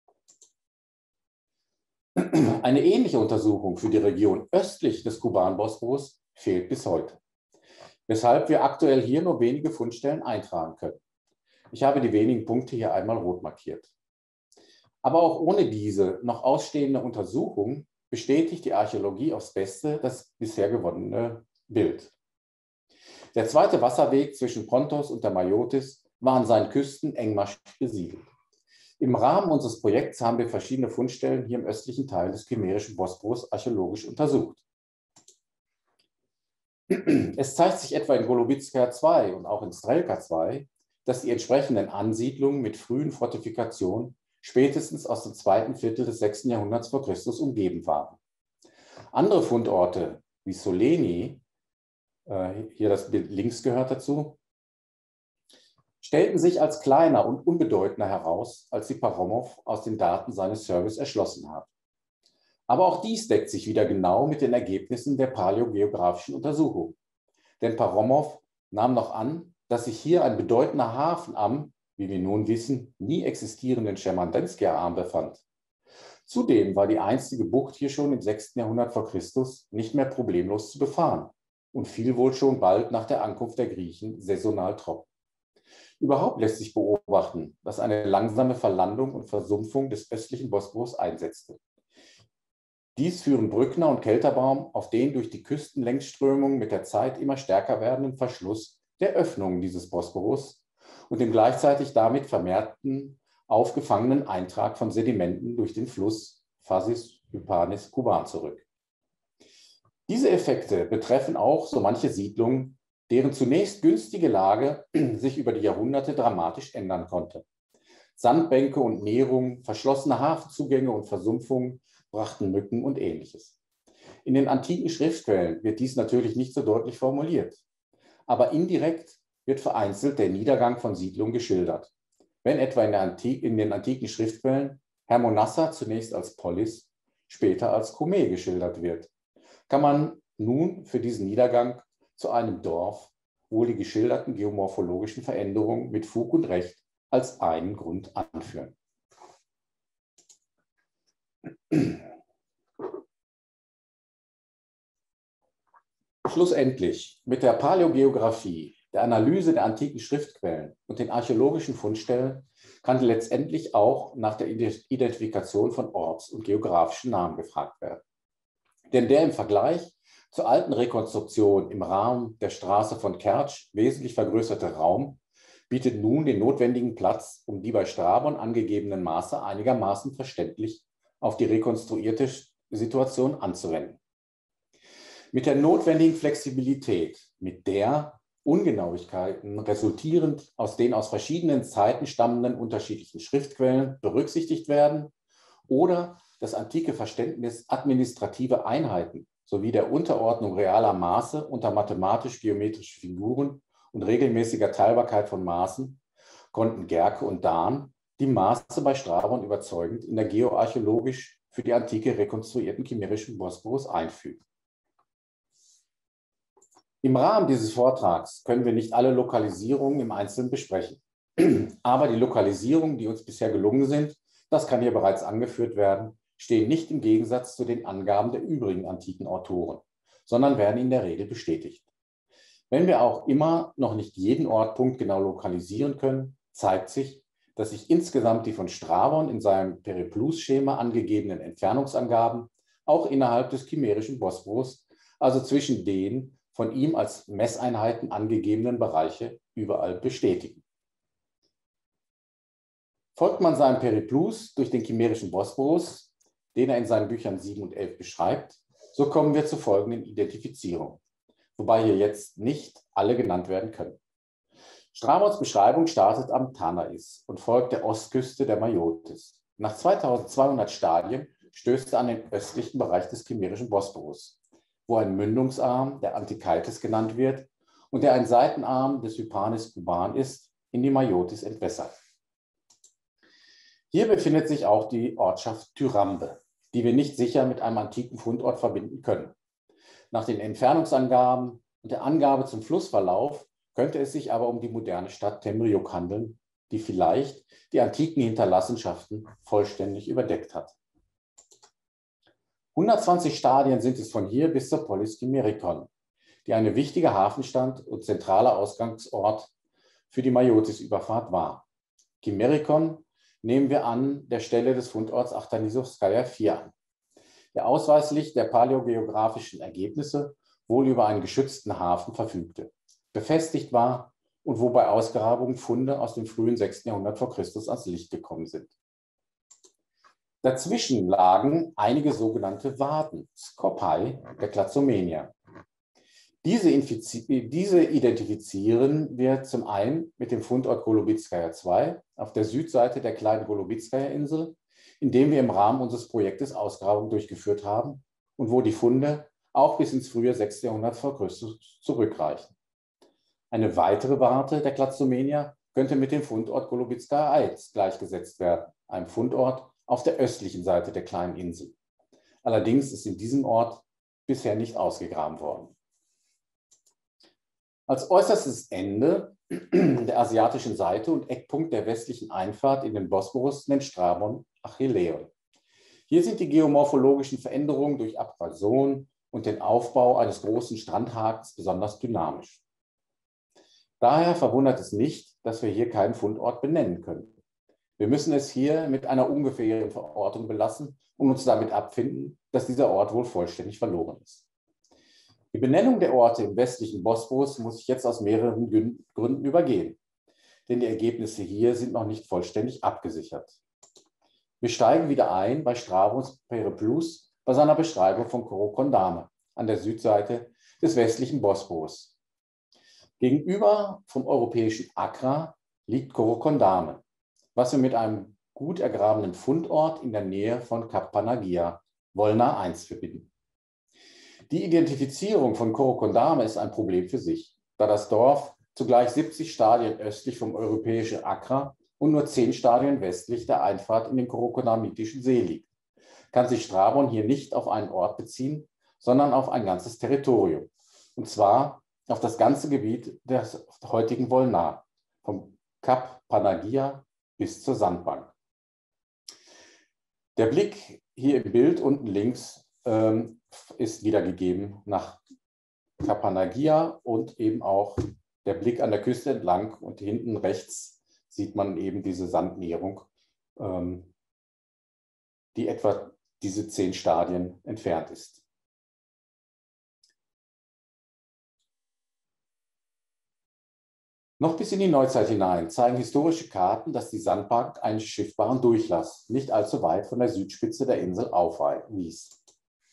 [SPEAKER 2] Eine ähnliche Untersuchung für die Region östlich des Kuban-Bosporus fehlt bis heute, weshalb wir aktuell hier nur wenige Fundstellen eintragen können. Ich habe die wenigen Punkte hier einmal rot markiert. Aber auch ohne diese noch ausstehende Untersuchung bestätigt die Archäologie aufs Beste das bisher gewonnene Bild. Der zweite Wasserweg zwischen Pontos und der Maiotis war an seinen Küsten engmaschig besiedelt. Im Rahmen unseres Projekts haben wir verschiedene Fundstellen hier im östlichen Teil des Kimmerischen Bosporus archäologisch untersucht. Es zeigt sich etwa in Golubitska II und auch in Strelka II, dass die entsprechenden Ansiedlungen mit frühen Fortifikationen spätestens aus dem 2. Viertel des 6. Jahrhunderts vor Christus umgeben waren. Andere Fundorte wie Soleni, hier das Bild links gehört dazu, stellten sich als kleiner und unbedeutender heraus, als die Paromov aus den Daten seines Service erschlossen hat. Aber auch dies deckt sich wieder genau mit den Ergebnissen der paläogeografischen Untersuchung. Denn Paromov nahm noch an, dass sich hier ein bedeutender Hafen am, wie wir nun wissen, nie existierenden Schermandensker-Arm befand. Zudem war die einstige Bucht hier schon im 6. Jahrhundert vor Christus nicht mehr problemlos zu befahren und fiel wohl schon bald nach der Ankunft der Griechen saisonal trocken. Überhaupt lässt sich beobachten, dass eine langsame Verlandung und Versumpfung des östlichen Bosporus einsetzte. Dies führen Brückner und Kelterbaum auf den durch die Küstenlängsströmung mit der Zeit immer stärker werdenden Verschluss der Öffnungen dieses Bosporus und dem gleichzeitig damit vermehrten aufgefangenen Eintrag von Sedimenten durch den Fluss Phasis Hypanis Kuban zurück. Diese Effekte betreffen auch so manche Siedlungen, deren zunächst günstige Lage sich über die Jahrhunderte dramatisch ändern konnte. Sandbänke und Nehrungen, verschlossene Hafenzugänge und Versumpfungen brachten Mücken und Ähnliches. In den antiken Schriftquellen wird dies natürlich nicht so deutlich formuliert, aber indirekt wird vereinzelt der Niedergang von Siedlungen geschildert. Wenn etwa in den antiken Schriftquellen Hermonassa zunächst als Polis, später als Kome geschildert wird, kann man nun für diesen Niedergang zu einem Dorf wohl die geschilderten geomorphologischen Veränderungen mit Fug und Recht als einen Grund anführen. Schlussendlich, mit der Paläogeographie, der Analyse der antiken Schriftquellen und den archäologischen Fundstellen kann letztendlich auch nach der Identifikation von Orts- und geografischen Namen gefragt werden. Denn der im Vergleich zur alten Rekonstruktion im Rahmen der Straße von Kertsch wesentlich vergrößerte Raum bietet nun den notwendigen Platz, um die bei Strabon angegebenen Maße einigermaßen verständlich auf die rekonstruierte Situation anzuwenden. Mit der notwendigen Flexibilität, mit der Ungenauigkeiten resultierend aus den aus verschiedenen Zeiten stammenden unterschiedlichen Schriftquellen berücksichtigt werden oder das antike Verständnis administrative Einheiten sowie der Unterordnung realer Maße unter mathematisch-geometrische Figuren und regelmäßiger Teilbarkeit von Maßen konnten Gerke und Dahn die Maße bei Strabon überzeugend in der geoarchäologisch für die Antike rekonstruierten kimmerischen Bosporus einfügen. Im Rahmen dieses Vortrags können wir nicht alle Lokalisierungen im Einzelnen besprechen. Aber die Lokalisierungen, die uns bisher gelungen sind, das kann hier bereits angeführt werden, stehen nicht im Gegensatz zu den Angaben der übrigen antiken Autoren, sondern werden in der Regel bestätigt. Wenn wir auch immer noch nicht jeden Ortpunkt genau lokalisieren können, zeigt sich, dass sich insgesamt die von Strabon in seinem Periplus-Schema angegebenen Entfernungsangaben auch innerhalb des kimmerischen Bosporus, also zwischen den von ihm als Messeinheiten angegebenen Bereiche, überall bestätigen. Folgt man seinem Periplus durch den kimmerischen Bosporus, den er in seinen Büchern 7 und 11 beschreibt, so kommen wir zur folgenden Identifizierung, wobei hier jetzt nicht alle genannt werden können. Strabons Beschreibung startet am Tanais und folgt der Ostküste der Maiotis. Nach 2200 Stadien stößt er an den östlichen Bereich des kimmerischen Bosporus, wo ein Mündungsarm, der Antikeitis genannt wird und der ein Seitenarm des Hypanis Kuban ist, in die Maiotis entwässert. Hier befindet sich auch die Ortschaft Tyrambe, die wir nicht sicher mit einem antiken Fundort verbinden können. Nach den Entfernungsangaben und der Angabe zum Flussverlauf könnte es sich aber um die moderne Stadt Temriuk handeln, die vielleicht die antiken Hinterlassenschaften vollständig überdeckt hat. 120 Stadien sind es von hier bis zur Polis Kimmerikon, die eine wichtige Hafenstadt und zentraler Ausgangsort für die Maiotis-Überfahrt war. Kimmerikon nehmen wir an der Stelle des Fundorts Achtanisowskaja 4 an, der ausweislich der paläogeografischen Ergebnisse wohl über einen geschützten Hafen verfügte, befestigt war und wo bei Ausgrabungen Funde aus dem frühen 6. Jahrhundert vor Christus ans Licht gekommen sind. Dazwischen lagen einige sogenannte Waden, Skopai der Klazomenier. Diese identifizieren wir zum einen mit dem Fundort Golubitskaja 2 auf der Südseite der kleinen Golubitskaja-Insel, in dem wir im Rahmen unseres Projektes Ausgrabungen durchgeführt haben und wo die Funde auch bis ins frühe 6. Jahrhundert vor Christus zurückreichen. Eine weitere Warte der Klazomenier könnte mit dem Fundort Golubitskaja 1 gleichgesetzt werden, einem Fundort auf der östlichen Seite der kleinen Insel. Allerdings ist in diesem Ort bisher nicht ausgegraben worden. Als äußerstes Ende der asiatischen Seite und Eckpunkt der westlichen Einfahrt in den Bosporus nennt Strabon Achilleon. Hier sind die geomorphologischen Veränderungen durch Abrasion und den Aufbau eines großen Strandhakens besonders dynamisch. Daher verwundert es nicht, dass wir hier keinen Fundort benennen können. Wir müssen es hier mit einer ungefähren Verortung belassen und uns damit abfinden, dass dieser Ort wohl vollständig verloren ist. Die Benennung der Orte im westlichen Bosporus muss ich jetzt aus mehreren Gründen übergehen, denn die Ergebnisse hier sind noch nicht vollständig abgesichert. Wir steigen wieder ein bei Strabons Periplus bei seiner Beschreibung von Korokondame an der Südseite des westlichen Bosporus. Gegenüber vom europäischen Accra liegt Korokondame, was wir mit einem gut ergrabenen Fundort in der Nähe von Kap Panagia, Volna 1, verbinden. Die Identifizierung von Korokondame ist ein Problem für sich, da das Dorf zugleich 70 Stadien östlich vom europäischen Accra und nur 10 Stadien westlich der Einfahrt in den Korokondamitischen See liegt. Kann sich Strabon hier nicht auf einen Ort beziehen, sondern auf ein ganzes Territorium, und zwar auf das ganze Gebiet der heutigen Volna, vom Kap Panagia bis zur Sandbank. Der Blick hier im Bild unten links ist wiedergegeben nach Kap Panagia und eben auch der Blick an der Küste entlang und hinten rechts sieht man eben diese Sandnährung, die etwa diese 10 Stadien entfernt ist. Noch bis in die Neuzeit hinein zeigen historische Karten, dass die Sandbank einen schiffbaren Durchlass nicht allzu weit von der Südspitze der Insel aufwies.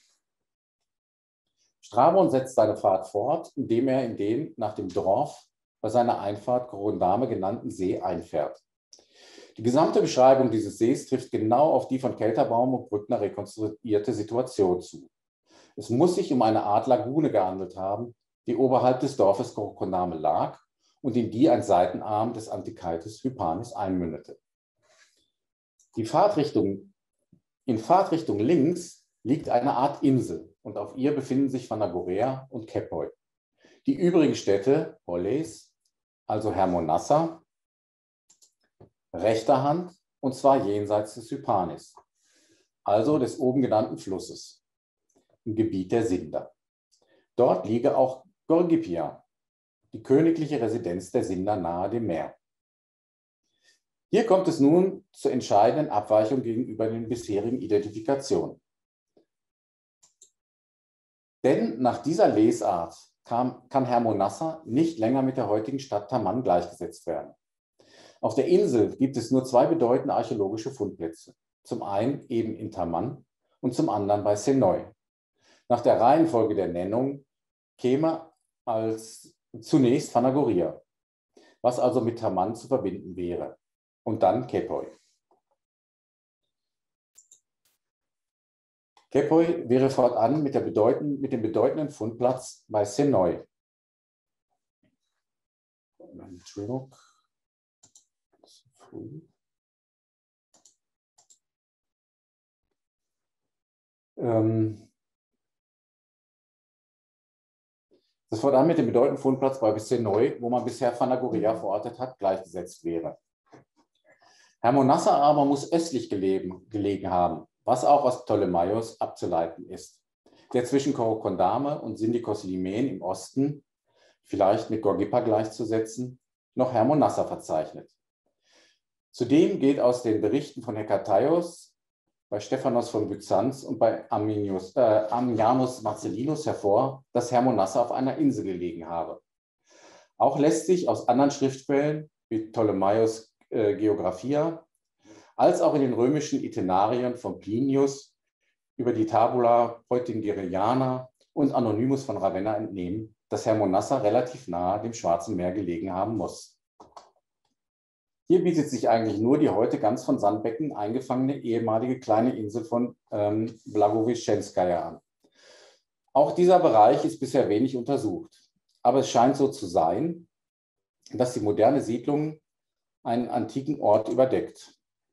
[SPEAKER 2] Strabon setzt seine Fahrt fort, indem er in den nach dem Dorf bei seiner Einfahrt Corondame genannten See einfährt. Die gesamte Beschreibung dieses Sees trifft genau auf die von Kelterbaum und Brückner rekonstruierte Situation zu. Es muss sich um eine Art Lagune gehandelt haben, die oberhalb des Dorfes Corondame lag und in die ein Seitenarm des Antikeites Hypanis einmündete. In Fahrtrichtung links liegt eine Art Insel und auf ihr befinden sich Phanagorea und Kepoi. Die übrigen Städte, Olles, also Hermonassa, rechter Hand, und zwar jenseits des Hypanis, also des oben genannten Flusses, im Gebiet der Sinder. Dort liege auch Gorgippia, die königliche Residenz der Sinder nahe dem Meer. Hier kommt es nun zur entscheidenden Abweichung gegenüber den bisherigen Identifikationen. Denn nach dieser Lesart kann Hermonassa nicht länger mit der heutigen Stadt Taman gleichgesetzt werden. Auf der Insel gibt es nur 2 bedeutende archäologische Fundplätze. Zum einen eben in Taman und zum anderen bei Senoy. Nach der Reihenfolge der Nennung käme als zunächst Phanagoria, was also mit Taman zu verbinden wäre, und dann Kepoi. Kepoi wäre fortan mit dem bedeutenden Fundplatz bei Senoy. Entschuldigung. Das fortan mit dem bedeutenden Fundplatz bei Senoy, wo man bisher Phanagoria verortet hat, gleichgesetzt wäre. Hermonassa aber muss östlich gelegen haben, was auch aus Ptolemaios abzuleiten ist, der zwischen Corocondame und Sindikos-Limen im Osten, vielleicht mit Gorgippa gleichzusetzen, noch Hermonassa verzeichnet. Zudem geht aus den Berichten von Hekataios, bei Stephanos von Byzanz und bei Ammianus Marcellinus hervor, dass Hermonassa auf einer Insel gelegen habe. Auch lässt sich aus anderen Schriftquellen, wie Ptolemaios Geographia, als auch in den römischen Itinerarien von Plinius über die Tabula Peutingeriana und Anonymus von Ravenna entnehmen, dass Hermonassa relativ nahe dem Schwarzen Meer gelegen haben muss. Hier bietet sich eigentlich nur die heute ganz von Sandbecken eingefangene ehemalige kleine Insel von Blagoveschenskaja an. Auch dieser Bereich ist bisher wenig untersucht, aber es scheint so zu sein, dass die moderne Siedlung einen antiken Ort überdeckt.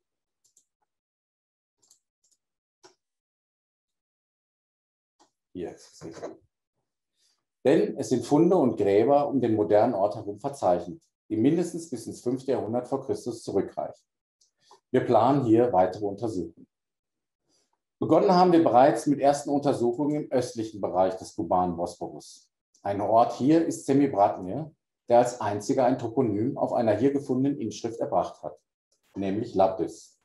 [SPEAKER 2] Hier ist es. Denn es sind Funde und Gräber um den modernen Ort herum verzeichnet, die mindestens bis ins 5. Jahrhundert vor Christus zurückreichen. Wir planen hier weitere Untersuchungen. Begonnen haben wir bereits mit ersten Untersuchungen im östlichen Bereich des kubanen Bosporus. Ein Ort hier ist Semibratnir, der als einziger ein Toponym auf einer hier gefundenen Inschrift erbracht hat, nämlich Lapis.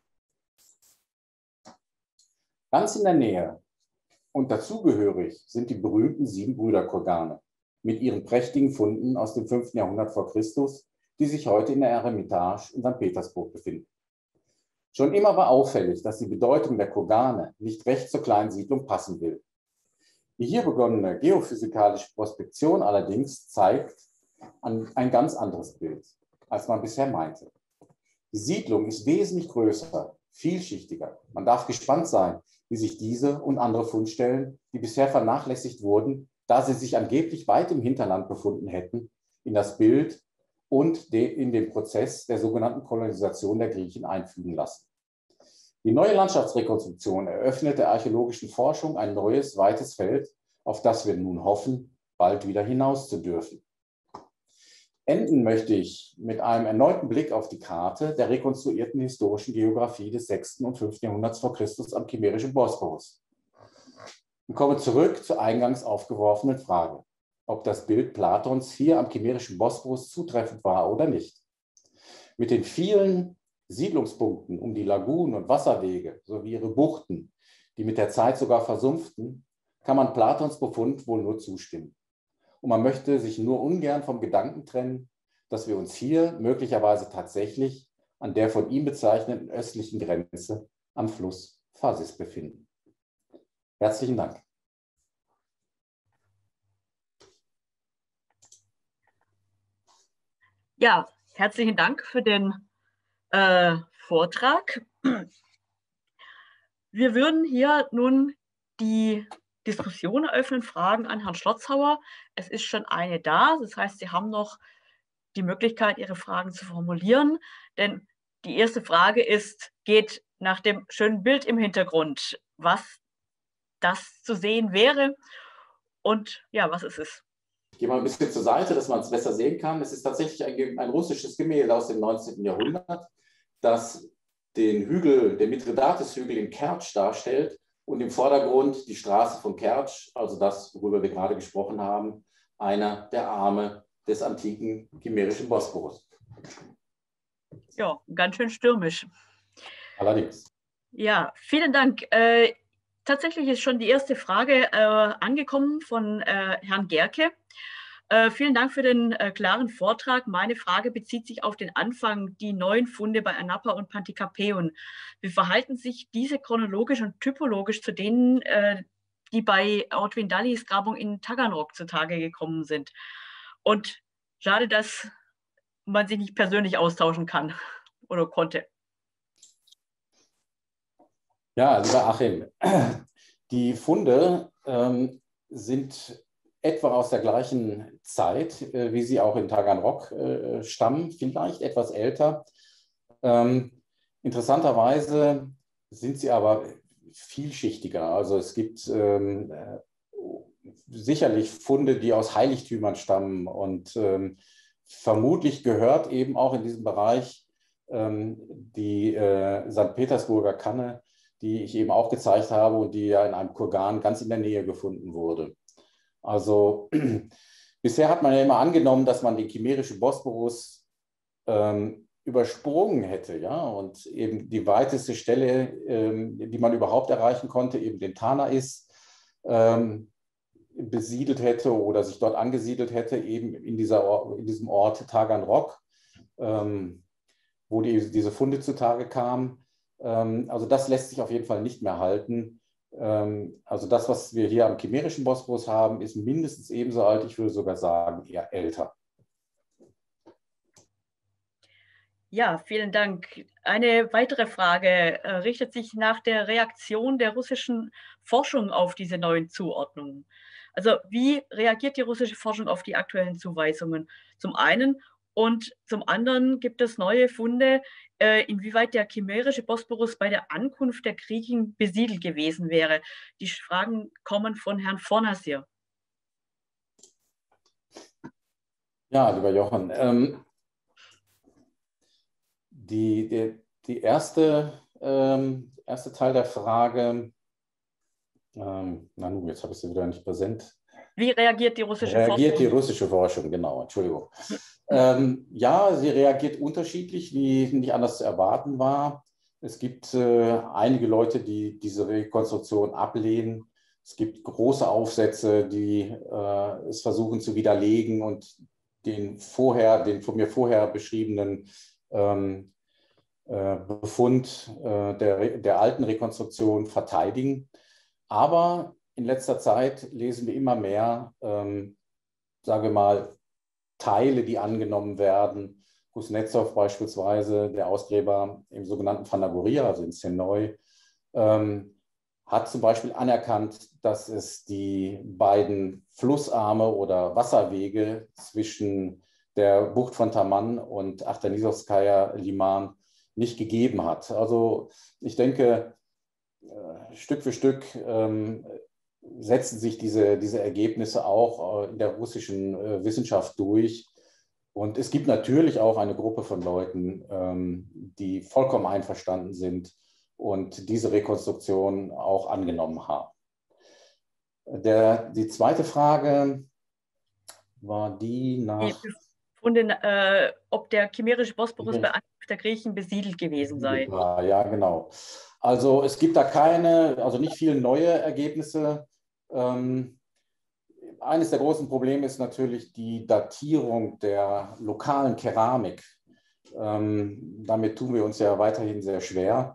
[SPEAKER 2] Ganz in der Nähe und dazugehörig sind die berühmten 7 Brüderkurgane mit ihren prächtigen Funden aus dem 5. Jahrhundert vor Christus, die sich heute in der Eremitage in St. Petersburg befinden. Schon immer war auffällig, dass die Bedeutung der Kurgane nicht recht zur kleinen Siedlung passen will. Die hier begonnene geophysikalische Prospektion allerdings zeigt ein ganz anderes Bild, als man bisher meinte. Die Siedlung ist wesentlich größer, vielschichtiger. Man darf gespannt sein, wie sich diese und andere Fundstellen, die bisher vernachlässigt wurden, da sie sich angeblich weit im Hinterland befunden hätten, in das Bild und in den Prozess der sogenannten Kolonisation der Griechen einfügen lassen. Die neue Landschaftsrekonstruktion eröffnet der archäologischen Forschung ein neues, weites Feld, auf das wir nun hoffen, bald wieder hinaus zu dürfen. Enden möchte ich mit einem erneuten Blick auf die Karte der rekonstruierten historischen Geografie des 6. und 5. Jahrhunderts vor Christus am Kimmerischen Bosporus und komme zurück zur eingangs aufgeworfenen Frage, ob das Bild Platons hier am Kimmerischen Bosporus zutreffend war oder nicht. Mit den vielen Siedlungspunkten um die Lagunen und Wasserwege sowie ihre Buchten, die mit der Zeit sogar versumpften, kann man Platons Befund wohl nur zustimmen. Und man möchte sich nur ungern vom Gedanken trennen, dass wir uns hier möglicherweise tatsächlich an der von ihm bezeichneten östlichen Grenze am Fluss Phasis befinden. Herzlichen Dank.
[SPEAKER 1] Ja, herzlichen Dank für den Vortrag. Wir würden hier nun die Diskussion eröffnen, Fragen an Herrn Schlotzhauer. Es ist schon eine da, das heißt, Sie haben noch die Möglichkeit, Ihre Fragen zu formulieren. Denn die erste Frage geht nach dem schönen Bild im Hintergrund, was das zu sehen wäre und ja, was ist es?
[SPEAKER 2] Ich gehe mal ein bisschen zur Seite, dass man es besser sehen kann. Es ist tatsächlich ein russisches Gemälde aus dem 19. Jahrhundert, das den Hügel, den Mithridates-Hügel in Kertsch darstellt und im Vordergrund die Straße von Kertsch, also das, worüber wir gerade gesprochen haben, einer der Arme des antiken Kimmerischen Bosporus.
[SPEAKER 1] Ja, ganz schön stürmisch.
[SPEAKER 2] Allerdings.
[SPEAKER 1] Ja, vielen Dank. Tatsächlich ist schon die erste Frage angekommen von Herrn Gerke. Vielen Dank für den klaren Vortrag. Meine Frage bezieht sich auf den Anfang, die neuen Funde bei Anapa und Pantikapäon. Wie verhalten sich diese chronologisch und typologisch zu denen, die bei Ortwin Dallis Grabung in Taganrog zutage gekommen sind? Und schade, dass man sich nicht persönlich austauschen kann oder konnte.
[SPEAKER 2] Ja, lieber Achim, die Funde sind etwa aus der gleichen Zeit, wie sie auch in Taganrog stammen, vielleicht etwas älter. Interessanterweise sind sie aber vielschichtiger. Also es gibt sicherlich Funde, die aus Heiligtümern stammen und vermutlich gehört eben auch in diesem Bereich die St. Petersburger Kanne, die ich eben auch gezeigt habe und die ja in einem Kurgan ganz in der Nähe gefunden wurde. Also bisher hat man ja immer angenommen, dass man den Kimmerischen Bosporus übersprungen hätte, ja, und eben die weiteste Stelle, die man überhaupt erreichen konnte, eben den Tanais, besiedelt hätte oder sich dort angesiedelt hätte, eben in diesem Ort Taganrog, wo diese Funde zutage kamen. Also das lässt sich auf jeden Fall nicht mehr halten. Also das, was wir hier am Kimmerischen Bosporus haben, ist mindestens ebenso alt, ich würde sogar sagen, eher älter.
[SPEAKER 1] Ja, vielen Dank. Eine weitere Frage richtet sich nach der Reaktion der russischen Forschung auf diese neuen Zuordnungen. Also wie reagiert die russische Forschung auf die aktuellen Zuweisungen? Zum einen und zum anderen gibt es neue Funde, inwieweit der Kimmerische Bosporus bei der Ankunft der Griechen besiedelt gewesen wäre. Die Fragen kommen von Herrn Fornasier.
[SPEAKER 2] Ja, lieber Jochen, die erste Teil der Frage, jetzt habe ich sie wieder nicht präsent.
[SPEAKER 1] Wie reagiert die russische Forschung?
[SPEAKER 2] Reagiert die russische Forschung, genau, Entschuldigung. Ja, sie reagiert unterschiedlich, wie nicht anders zu erwarten war. Es gibt einige Leute, die diese Rekonstruktion ablehnen. Es gibt große Aufsätze, die es versuchen zu widerlegen und den von mir vorher beschriebenen Befund der alten Rekonstruktion verteidigen. Aber in letzter Zeit lesen wir immer mehr, sagen wir mal, Teile, die angenommen werden. Kuznetsov beispielsweise, der Ausgräber im sogenannten Phanagoria, also in Senoy, hat zum Beispiel anerkannt, dass es die beiden Flussarme oder Wasserwege zwischen der Bucht von Taman und Achtanisowskaja Liman nicht gegeben hat. Also ich denke, Stück für Stück setzen sich diese Ergebnisse auch in der russischen Wissenschaft durch. Und es gibt natürlich auch eine Gruppe von Leuten, die vollkommen einverstanden sind und diese Rekonstruktion auch angenommen haben. Die zweite Frage war die nach...
[SPEAKER 1] ob der Kimmerische Bosporus bei Ankunft der Griechen besiedelt gewesen sei.
[SPEAKER 2] Ja, genau. Also es gibt da also nicht viele neue Ergebnisse. Eines der großen Probleme ist natürlich die Datierung der lokalen Keramik. Damit tun wir uns ja weiterhin sehr schwer.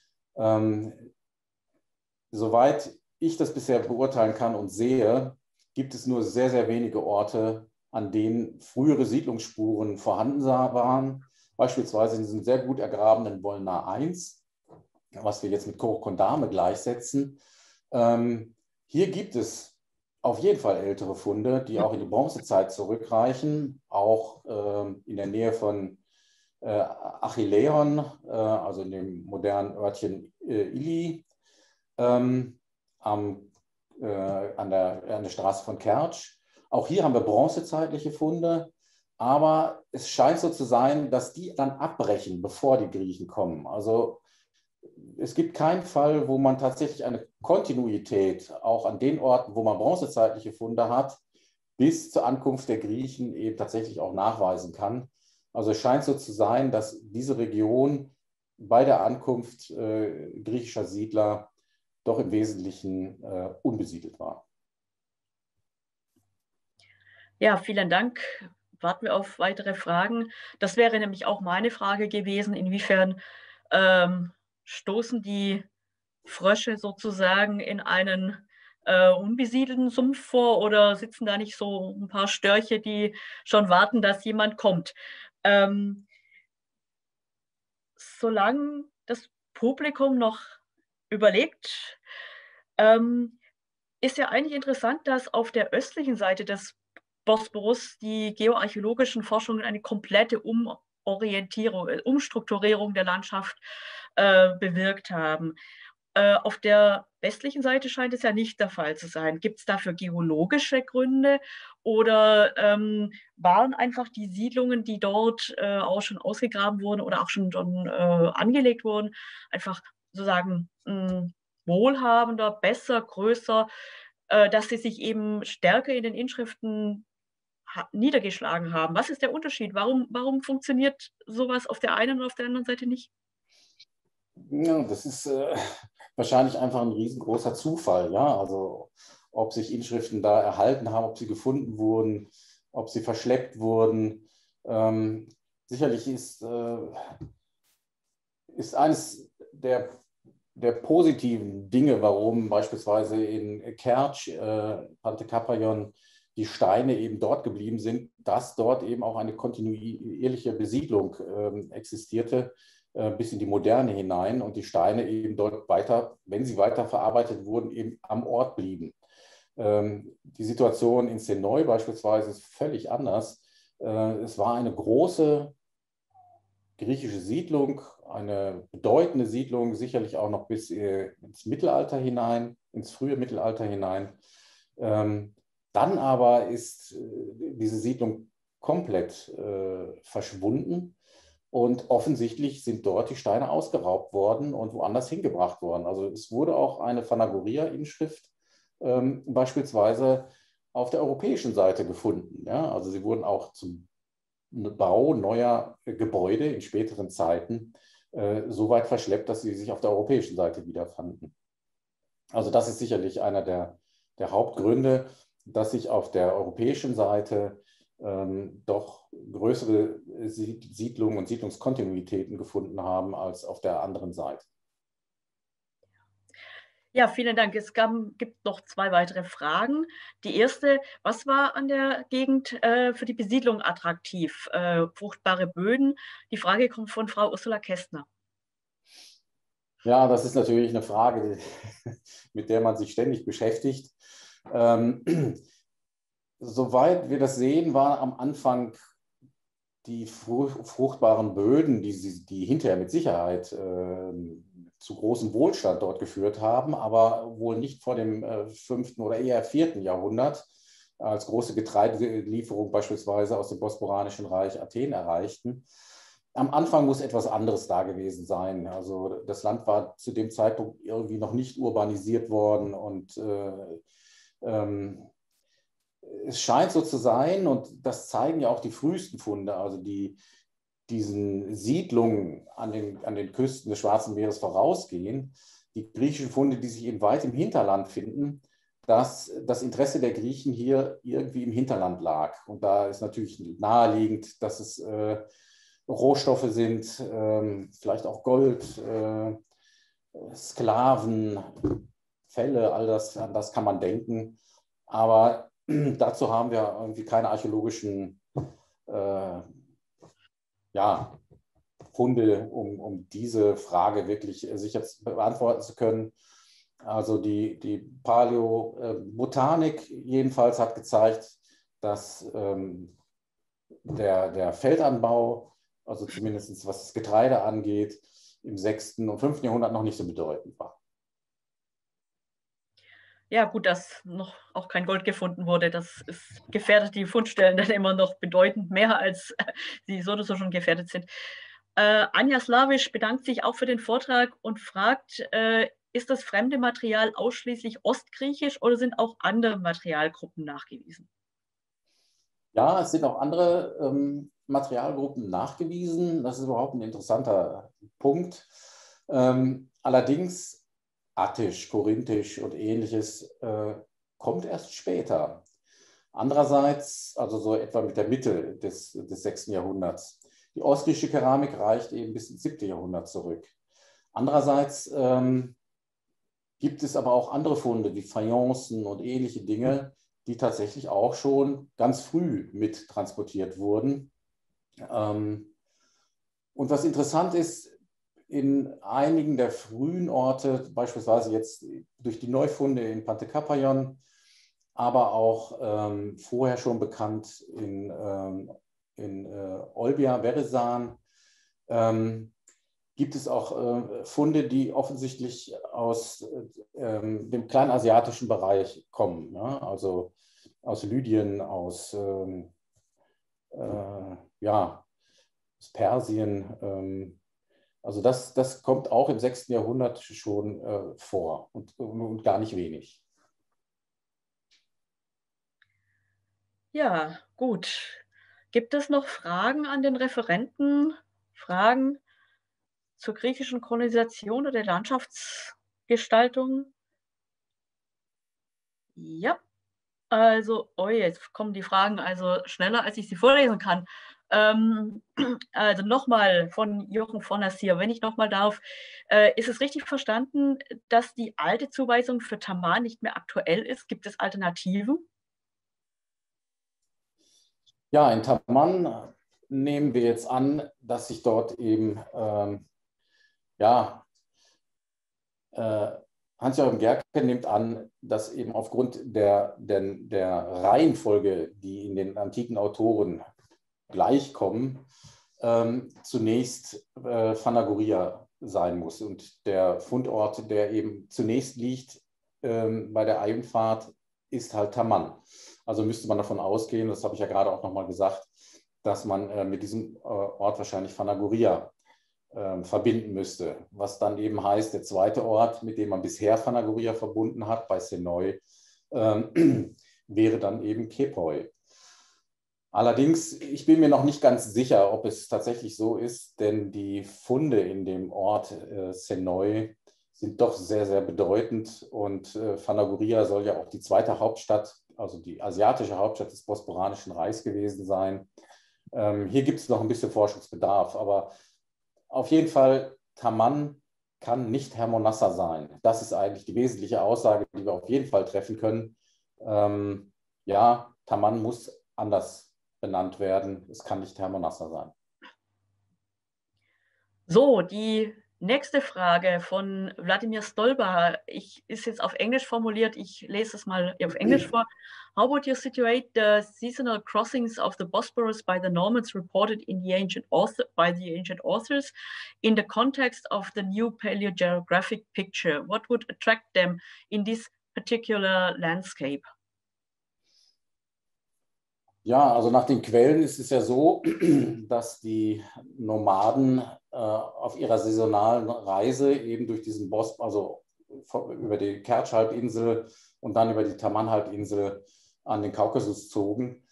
[SPEAKER 2] Soweit ich das bisher beurteilen kann und sehe, gibt es nur sehr, sehr wenige Orte, an denen frühere Siedlungsspuren vorhanden waren. Beispielsweise in diesem sehr gut ergrabenen Wolna I, was wir jetzt mit Korokondame gleichsetzen. Hier gibt es auf jeden Fall ältere Funde, die auch in die Bronzezeit zurückreichen, auch in der Nähe von Achilleon, also in dem modernen Örtchen Ili, an der Straße von Kertsch. Auch hier haben wir bronzezeitliche Funde, aber es scheint so zu sein, dass die dann abbrechen, bevor die Griechen kommen. Also es gibt keinen Fall, wo man tatsächlich eine Kontinuität auch an den Orten, wo man bronzezeitliche Funde hat, bis zur Ankunft der Griechen eben tatsächlich auch nachweisen kann. Also es scheint so zu sein, dass diese Region bei der Ankunft griechischer Siedler doch im Wesentlichen unbesiedelt war.
[SPEAKER 1] Ja, vielen Dank. Warten wir auf weitere Fragen. Das wäre nämlich auch meine Frage gewesen, inwiefern stoßen die Frösche sozusagen in einen unbesiedelten Sumpf vor oder sitzen da nicht so ein paar Störche, die schon warten, dass jemand kommt? Solange das Publikum noch überlegt, ist ja eigentlich interessant, dass auf der östlichen Seite des Bosporus die geoarchäologischen Forschungen eine komplette Umstrukturierung der Landschaft bewirkt haben. Auf der westlichen Seite scheint es ja nicht der Fall zu sein. Gibt es dafür geologische Gründe oder waren einfach die Siedlungen, die dort auch schon ausgegraben wurden oder auch schon angelegt wurden, einfach sozusagen wohlhabender, besser, größer, dass sie sich eben stärker in den Inschriften niedergeschlagen haben? Was ist der Unterschied? Warum funktioniert sowas auf der einen und auf der anderen Seite nicht?
[SPEAKER 2] Ja, das ist wahrscheinlich einfach ein riesengroßer Zufall. Ja? Also ob sich Inschriften da erhalten haben, ob sie gefunden wurden, ob sie verschleppt wurden. Sicherlich ist eines der positiven Dinge, warum beispielsweise in Kertsch, Pantikapajon, die Steine eben dort geblieben sind, dass dort eben auch eine kontinuierliche Besiedlung existierte bis in die Moderne hinein und die Steine eben dort weiter, wenn sie weiterverarbeitet wurden, eben am Ort blieben. Die Situation in Senoy beispielsweise ist völlig anders. Es war eine große griechische Siedlung, eine bedeutende Siedlung, sicherlich auch noch bis ins Mittelalter hinein, ins frühe Mittelalter hinein. Dann aber ist diese Siedlung komplett verschwunden und offensichtlich sind dort die Steine ausgeraubt worden und woanders hingebracht worden. Also es wurde auch eine Phanagoria-Inschrift beispielsweise auf der europäischen Seite gefunden. Ja? Also sie wurden auch zum Bau neuer Gebäude in späteren Zeiten so weit verschleppt, dass sie sich auf der europäischen Seite wiederfanden. Also das ist sicherlich einer der Hauptgründe, dass sich auf der europäischen Seite doch größere Siedlungen und Siedlungskontinuitäten gefunden haben als auf der anderen Seite.
[SPEAKER 1] Ja, vielen Dank. Es gibt noch zwei weitere Fragen. Die erste, was war an der Gegend für die Besiedlung attraktiv? Fruchtbare Böden. Die Frage kommt von Frau Ursula Kästner.
[SPEAKER 2] Ja, das ist natürlich eine Frage, mit der man sich ständig beschäftigt. Soweit wir das sehen, war am Anfang die fruchtbaren Böden, die hinterher mit Sicherheit zu großem Wohlstand dort geführt haben, aber wohl nicht vor dem 5. oder eher 4. Jahrhundert, als große Getreidelieferung beispielsweise aus dem Bosporanischen Reich Athen erreichten. Am Anfang muss etwas anderes da gewesen sein. Also das Land war zu dem Zeitpunkt irgendwie noch nicht urbanisiert worden und es scheint so zu sein, und das zeigen ja auch die frühesten Funde, also diesen Siedlungen an den Küsten des Schwarzen Meeres vorausgehen, die griechischen Funde, die sich eben weit im Hinterland finden, dass das Interesse der Griechen hier irgendwie im Hinterland lag. Und da ist natürlich naheliegend, dass es Rohstoffe sind, vielleicht auch Gold, Sklaven, Felle, an das kann man denken. Aber dazu haben wir irgendwie keine archäologischen Funde, um diese Frage wirklich sicher beantworten zu können. Also die Paläobotanik jedenfalls hat gezeigt, dass der Feldanbau, also zumindest was das Getreide angeht, im 6. und 5. Jahrhundert noch nicht so bedeutend war.
[SPEAKER 1] Ja, gut, dass noch auch kein Gold gefunden wurde, gefährdet die Fundstellen dann immer noch bedeutend mehr, als sie so oder so schon gefährdet sind. Anja Slavisch bedankt sich auch für den Vortrag und fragt, ist das fremde Material ausschließlich ostgriechisch oder sind auch andere Materialgruppen nachgewiesen?
[SPEAKER 2] Ja, es sind auch andere Materialgruppen nachgewiesen. Das ist überhaupt ein interessanter Punkt. Allerdings Attisch, Korinthisch und ähnliches kommt erst später. Andererseits, also so etwa mit der Mitte des 6. Jahrhunderts. Die ostgriechische Keramik reicht eben bis ins 7. Jahrhundert zurück. Andererseits gibt es aber auch andere Funde wie Fayencen und ähnliche Dinge, die tatsächlich auch schon ganz früh mit transportiert wurden. Und was interessant ist, in einigen der frühen Orte, beispielsweise jetzt durch die Neufunde in Pantikapayon, aber auch vorher schon bekannt in Olbia, Beresan, gibt es auch Funde, die offensichtlich aus dem kleinasiatischen Bereich kommen, ne? Also aus Lydien, aus Persien. Also das kommt auch im 6. Jahrhundert schon vor und gar nicht wenig.
[SPEAKER 1] Ja, gut. Gibt es noch Fragen an den Referenten? Fragen zur griechischen Kolonisation oder der Landschaftsgestaltung? Ja, also, oh, jetzt kommen die Fragen also schneller, als ich sie vorlesen kann. Also nochmal von Jochen von Nassir, wenn ich nochmal darf, ist es richtig verstanden, dass die alte Zuweisung für Tamar nicht mehr aktuell ist? Gibt es Alternativen?
[SPEAKER 2] Ja, in Taman nehmen wir jetzt an, dass sich dort eben Hans-Joachim Gerke nimmt an, dass eben aufgrund der Reihenfolge, die in den antiken Autoren gleichkommen, zunächst Phanagoria sein muss. Und der Fundort, der eben zunächst liegt bei der Einfahrt, ist halt Taman. Also müsste man davon ausgehen, das habe ich ja gerade auch nochmal gesagt, dass man mit diesem Ort wahrscheinlich Phanagoria verbinden müsste. Was dann eben heißt, der zweite Ort, mit dem man bisher Phanagoria verbunden hat, bei Senoi, wäre dann eben Kepoi. Allerdings, ich bin mir noch nicht ganz sicher, ob es tatsächlich so ist, denn die Funde in dem Ort Senoi sind doch sehr, sehr bedeutend und Phanagoria soll ja auch die zweite Hauptstadt, also die asiatische Hauptstadt des Bosporanischen Reichs gewesen sein. Hier gibt es noch ein bisschen Forschungsbedarf, aber auf jeden Fall, Taman kann nicht Hermonassa sein. Das ist eigentlich die wesentliche Aussage, die wir auf jeden Fall treffen können. Ja, Taman muss anders benannt werden. Es kann nicht Hermonassa sein.
[SPEAKER 1] So, die nächste Frage von Wladimir Stolba ist jetzt auf Englisch formuliert. Ich lese es mal auf Englisch vor. How would you situate the seasonal crossings of the Bosporus by the Normans reported in the by the ancient authors in the context of the new paleogeographic picture? What would attract them in this particular landscape?
[SPEAKER 2] Ja, also nach den Quellen ist es ja so, dass die Nomaden auf ihrer saisonalen Reise eben durch diesen Bosporus, also über die Kertsch-Halbinsel und dann über die Taman-Halbinsel an den Kaukasus zogen.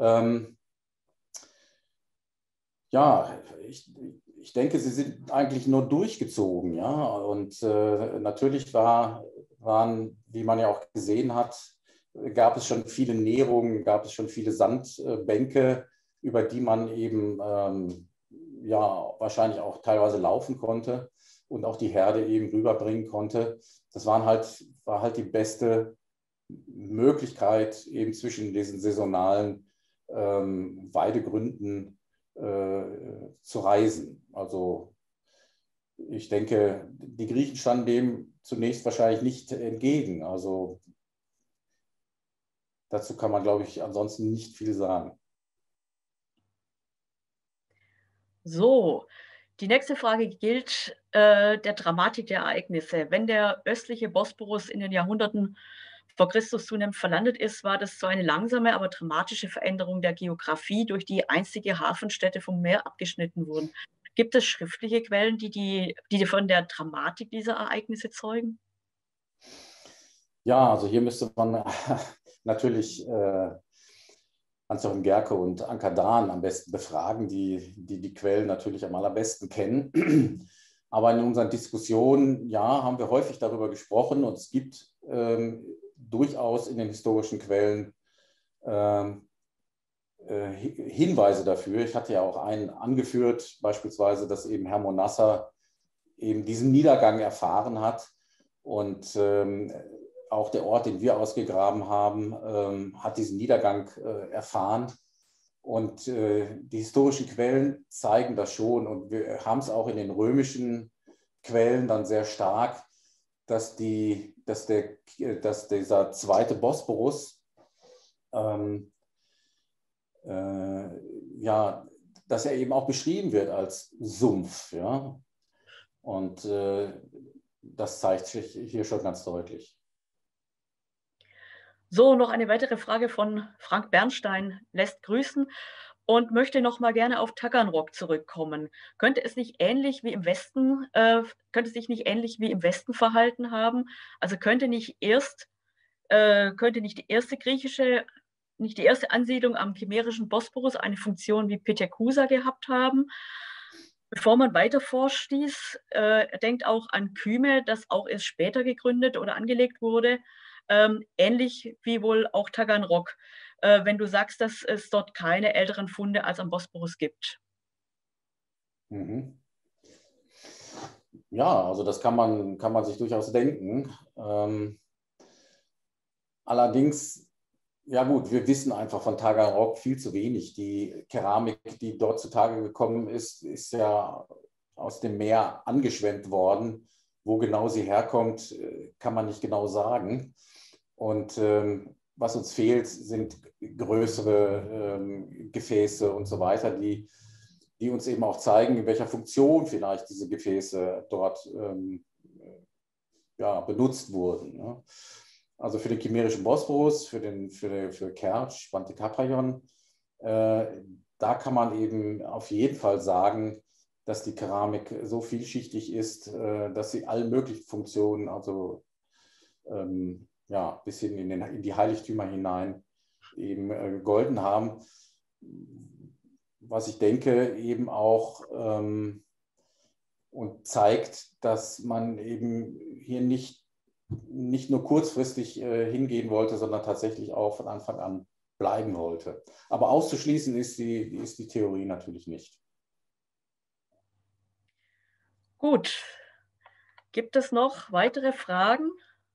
[SPEAKER 2] Ja, ich denke, sie sind eigentlich nur durchgezogen. Ja? Und natürlich waren, wie man ja auch gesehen hat, gab es schon viele Nährungen, gab es schon viele Sandbänke, über die man eben ja, wahrscheinlich auch teilweise laufen konnte und auch die Herde eben rüberbringen konnte. Das war halt die beste Möglichkeit, eben zwischen diesen saisonalen Weidegründen zu reisen. Also ich denke, die Griechen standen dem zunächst wahrscheinlich nicht entgegen. Also dazu kann man, glaube ich, ansonsten nicht viel sagen.
[SPEAKER 1] So, die nächste Frage gilt der Dramatik der Ereignisse. Wenn der östliche Bosporus in den Jahrhunderten vor Christus zunehmend verlandet ist, war das so eine langsame, aber dramatische Veränderung der Geografie, durch die einstige Hafenstädte vom Meer abgeschnitten wurden. Gibt es schriftliche Quellen, die von der Dramatik dieser Ereignisse zeugen?
[SPEAKER 2] Ja, also hier müsste man natürlich Hans-Joachim Gerke und Anka Dahn am besten befragen, die Quellen natürlich am allerbesten kennen. Aber in unseren Diskussionen, ja, haben wir häufig darüber gesprochen und es gibt durchaus in den historischen Quellen Hinweise dafür. Ich hatte ja auch einen angeführt, beispielsweise, dass eben Hermann Nasser eben diesen Niedergang erfahren hat und auch der Ort, den wir ausgegraben haben, hat diesen Niedergang erfahren. Und die historischen Quellen zeigen das schon. Und wir haben es auch in den römischen Quellen dann sehr stark, dass dieser zweite Bosporus, ja, dass er eben auch beschrieben wird als Sumpf. Ja? Und das zeigt sich hier schon ganz deutlich.
[SPEAKER 1] So, noch eine weitere Frage von Frank Bernstein lässt grüßen und möchte noch mal gerne auf Taganrog zurückkommen. Könnte es nicht ähnlich wie im Westen, könnte sich nicht ähnlich wie im Westen verhalten haben? Also könnte nicht die erste Ansiedlung am Chimerischen Bosporus eine Funktion wie Pithekousa gehabt haben? Bevor man weiter vorstieß, denkt auch an Kyme, das auch erst später gegründet oder angelegt wurde. Ähnlich wie wohl auch Taganrog, wenn du sagst, dass es dort keine älteren Funde als am Bosporus gibt.
[SPEAKER 2] Mhm. Ja, also das kann man sich durchaus denken. Allerdings, ja gut, wir wissen einfach von Taganrog viel zu wenig. Die Keramik, die dort zutage gekommen ist, ist ja aus dem Meer angeschwemmt worden. Wo genau sie herkommt, kann man nicht genau sagen. Und was uns fehlt, sind größere Gefäße und so weiter, die uns eben auch zeigen, in welcher Funktion vielleicht diese Gefäße dort ja, benutzt wurden. Ne? Also für den Chimerischen Bosporus, für Kertsch, Pantikaprion, da kann man eben auf jeden Fall sagen, dass die Keramik so vielschichtig ist, dass sie alle möglichen Funktionen, also ja, bis hin in die Heiligtümer hinein eben gegolten haben. Was ich denke eben auch und zeigt, dass man eben hier nicht nur kurzfristig hingehen wollte, sondern tatsächlich auch von Anfang an bleiben wollte. Aber auszuschließen ist die Theorie natürlich nicht.
[SPEAKER 1] Gut. Gibt es noch weitere Fragen?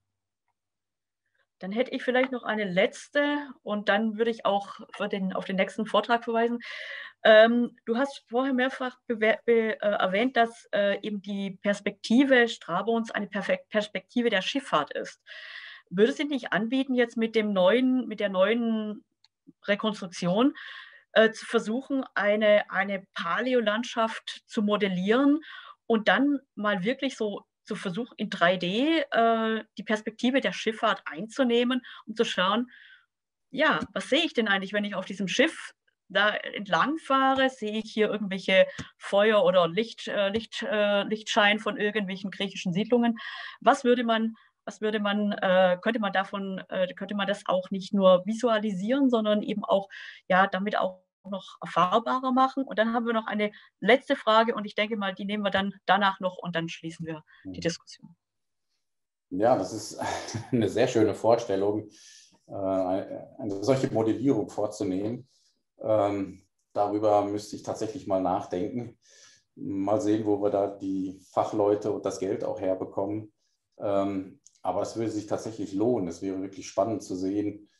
[SPEAKER 1] Dann hätte ich vielleicht noch eine letzte und dann würde ich auch auf den nächsten Vortrag verweisen. Du hast vorher mehrfach erwähnt, dass eben die Perspektive Strabons eine Perspektive der Schifffahrt ist. Würde sie nicht anbieten, jetzt mit der neuen Rekonstruktion zu versuchen, eine Paläolandschaft zu modellieren und dann mal wirklich so zu versuchen, in 3D die Perspektive der Schifffahrt einzunehmen, um zu schauen, ja, was sehe ich denn eigentlich, wenn ich auf diesem Schiff da entlang fahre? Sehe ich hier irgendwelche Feuer oder Lichtschein von irgendwelchen griechischen Siedlungen? Was würde man Was würde man, könnte man das auch nicht nur visualisieren, sondern eben auch, ja, damit auch noch erfahrbarer machen? Und dann haben wir noch eine letzte Frage und ich denke mal, die nehmen wir dann danach noch und dann schließen wir die Diskussion.
[SPEAKER 2] Ja, das ist eine sehr schöne Vorstellung, eine solche Modellierung vorzunehmen. Darüber müsste ich tatsächlich mal nachdenken. Mal sehen, wo wir da die Fachleute und das Geld auch herbekommen. Aber es würde sich tatsächlich lohnen. Es wäre wirklich spannend zu sehen,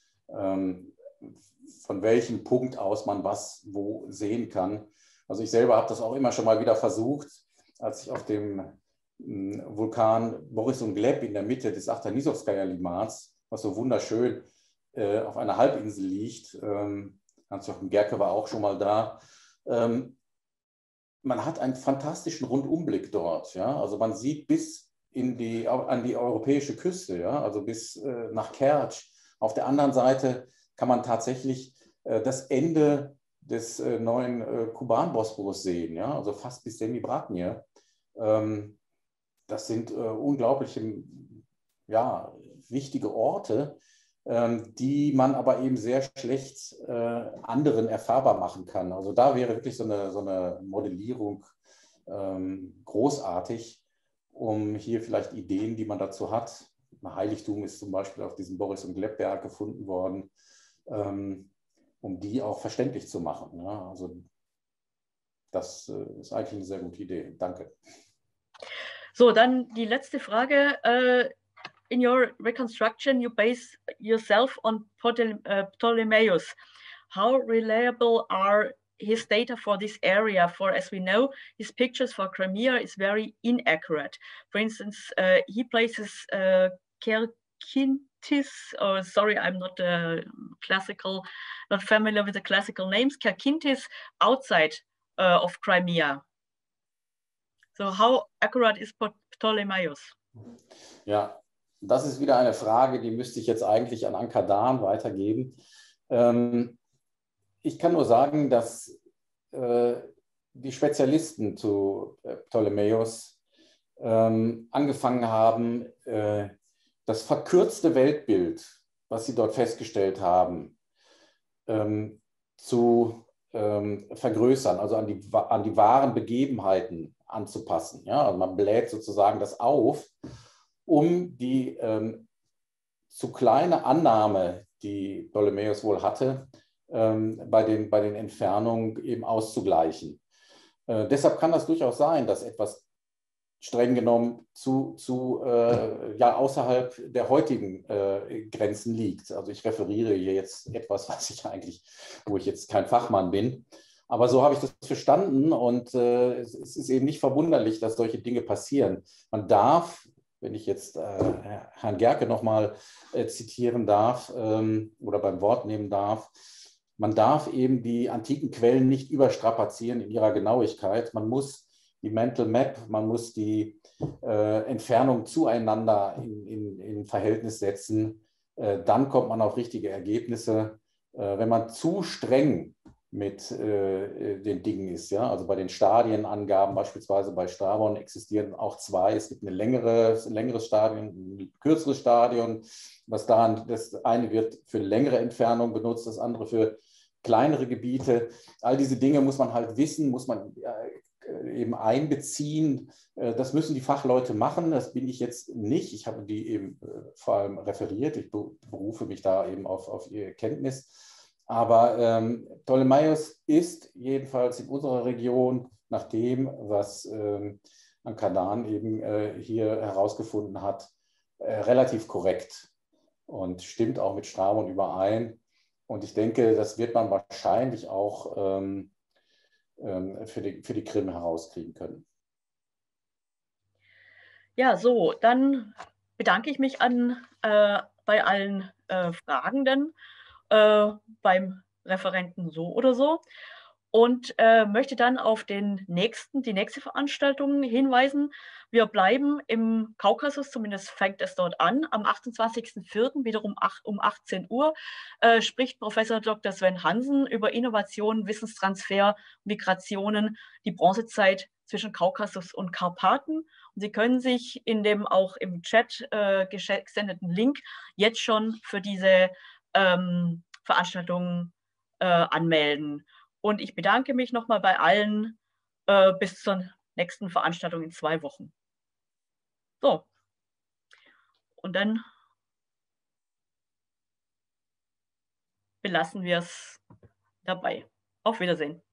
[SPEAKER 2] von welchem Punkt aus man was wo sehen kann. Also ich selber habe das auch immer schon mal wieder versucht, als ich auf dem Vulkan Boris und Gleb in der Mitte des Achtanisowskaja-Limats, was so wunderschön auf einer Halbinsel liegt. Hans-Joachim Gerke war auch schon mal da. Man hat einen fantastischen Rundumblick dort. Ja? Also man sieht bis an die europäische Küste, ja? Also bis nach Kertsch. Auf der anderen Seite kann man tatsächlich das Ende des neuen Kuban-Bosporus sehen, ja? Also fast bis Semibratnie. Das sind unglaubliche, ja, wichtige Orte, die man aber eben sehr schlecht anderen erfahrbar machen kann. Also da wäre wirklich so eine Modellierung großartig, um hier vielleicht Ideen, die man dazu hat. Ein Heiligtum ist zum Beispiel auf diesem Boris- und Gleb-Berg gefunden worden, um die auch verständlich zu machen. Ja, also das ist eigentlich eine sehr gute Idee. Danke.
[SPEAKER 1] So, dann die letzte Frage. In your reconstruction, you base yourself on Ptolemaios. How reliable are his data for this area? For, as we know, his pictures for Crimea is very inaccurate. For instance, he places Cherkintis, oh, sorry, I'm not not familiar with the classical names, Cherkintis outside of Crimea. So how accurate is Ptolemaios?
[SPEAKER 2] Ja, das ist wieder eine Frage, die müsste ich jetzt eigentlich an Anka Dahn weitergeben. Ich kann nur sagen, dass die Spezialisten zu Ptolemaios angefangen haben, das verkürzte Weltbild, was sie dort festgestellt haben, zu vergrößern, also an die wahren Begebenheiten anzupassen. Ja? Also man bläht sozusagen das auf, um die zu kleine Annahme, die Ptolemaios wohl hatte, bei den Entfernungen eben auszugleichen. Deshalb kann das durchaus sein, dass etwas streng genommen ja, außerhalb der heutigen Grenzen liegt. Also ich referiere hier jetzt etwas, wo ich jetzt kein Fachmann bin. Aber so habe ich das verstanden und es ist eben nicht verwunderlich, dass solche Dinge passieren. Man darf, wenn ich jetzt Herrn Gerke nochmal zitieren darf oder beim Wort nehmen darf, man darf eben die antiken Quellen nicht überstrapazieren in ihrer Genauigkeit. Man muss die Mental Map, man muss die Entfernung zueinander in Verhältnis setzen. Dann kommt man auf richtige Ergebnisse. Wenn man zu streng mit den Dingen ist, ja, also bei den Stadienangaben, beispielsweise bei Strabon existieren auch zwei. Es gibt ein längeres Stadion, ein kürzeres Stadion. Das eine wird für längere Entfernung benutzt, das andere für kleinere Gebiete. All diese Dinge muss man halt wissen, muss man eben einbeziehen. Das müssen die Fachleute machen. Das bin ich jetzt nicht. Ich habe die eben vor allem referiert. Ich berufe mich da eben auf ihre Kenntnis. Aber Ptolemaios ist jedenfalls in unserer Region nach dem, was Anka Dahn eben hier herausgefunden hat, relativ korrekt und stimmt auch mit Strabon überein. Und ich denke, das wird man wahrscheinlich auch für die Krim herauskriegen können.
[SPEAKER 1] Ja, so, dann bedanke ich mich bei allen Fragenden, beim Referenten so oder so und möchte dann auf die nächste Veranstaltung hinweisen. Wir bleiben im Kaukasus, zumindest fängt es dort an. Am 28.04. wiederum um 18 Uhr spricht Professor Dr. Sven Hansen über Innovation, Wissenstransfer, Migrationen, die Bronzezeit zwischen Kaukasus und Karpaten. Sie können sich in dem auch im Chat gesendeten Link jetzt schon für diese Veranstaltung anmelden. Und ich bedanke mich nochmal bei allen bis zur nächsten Veranstaltung in 2 Wochen. So, und dann belassen wir es dabei. Auf Wiedersehen.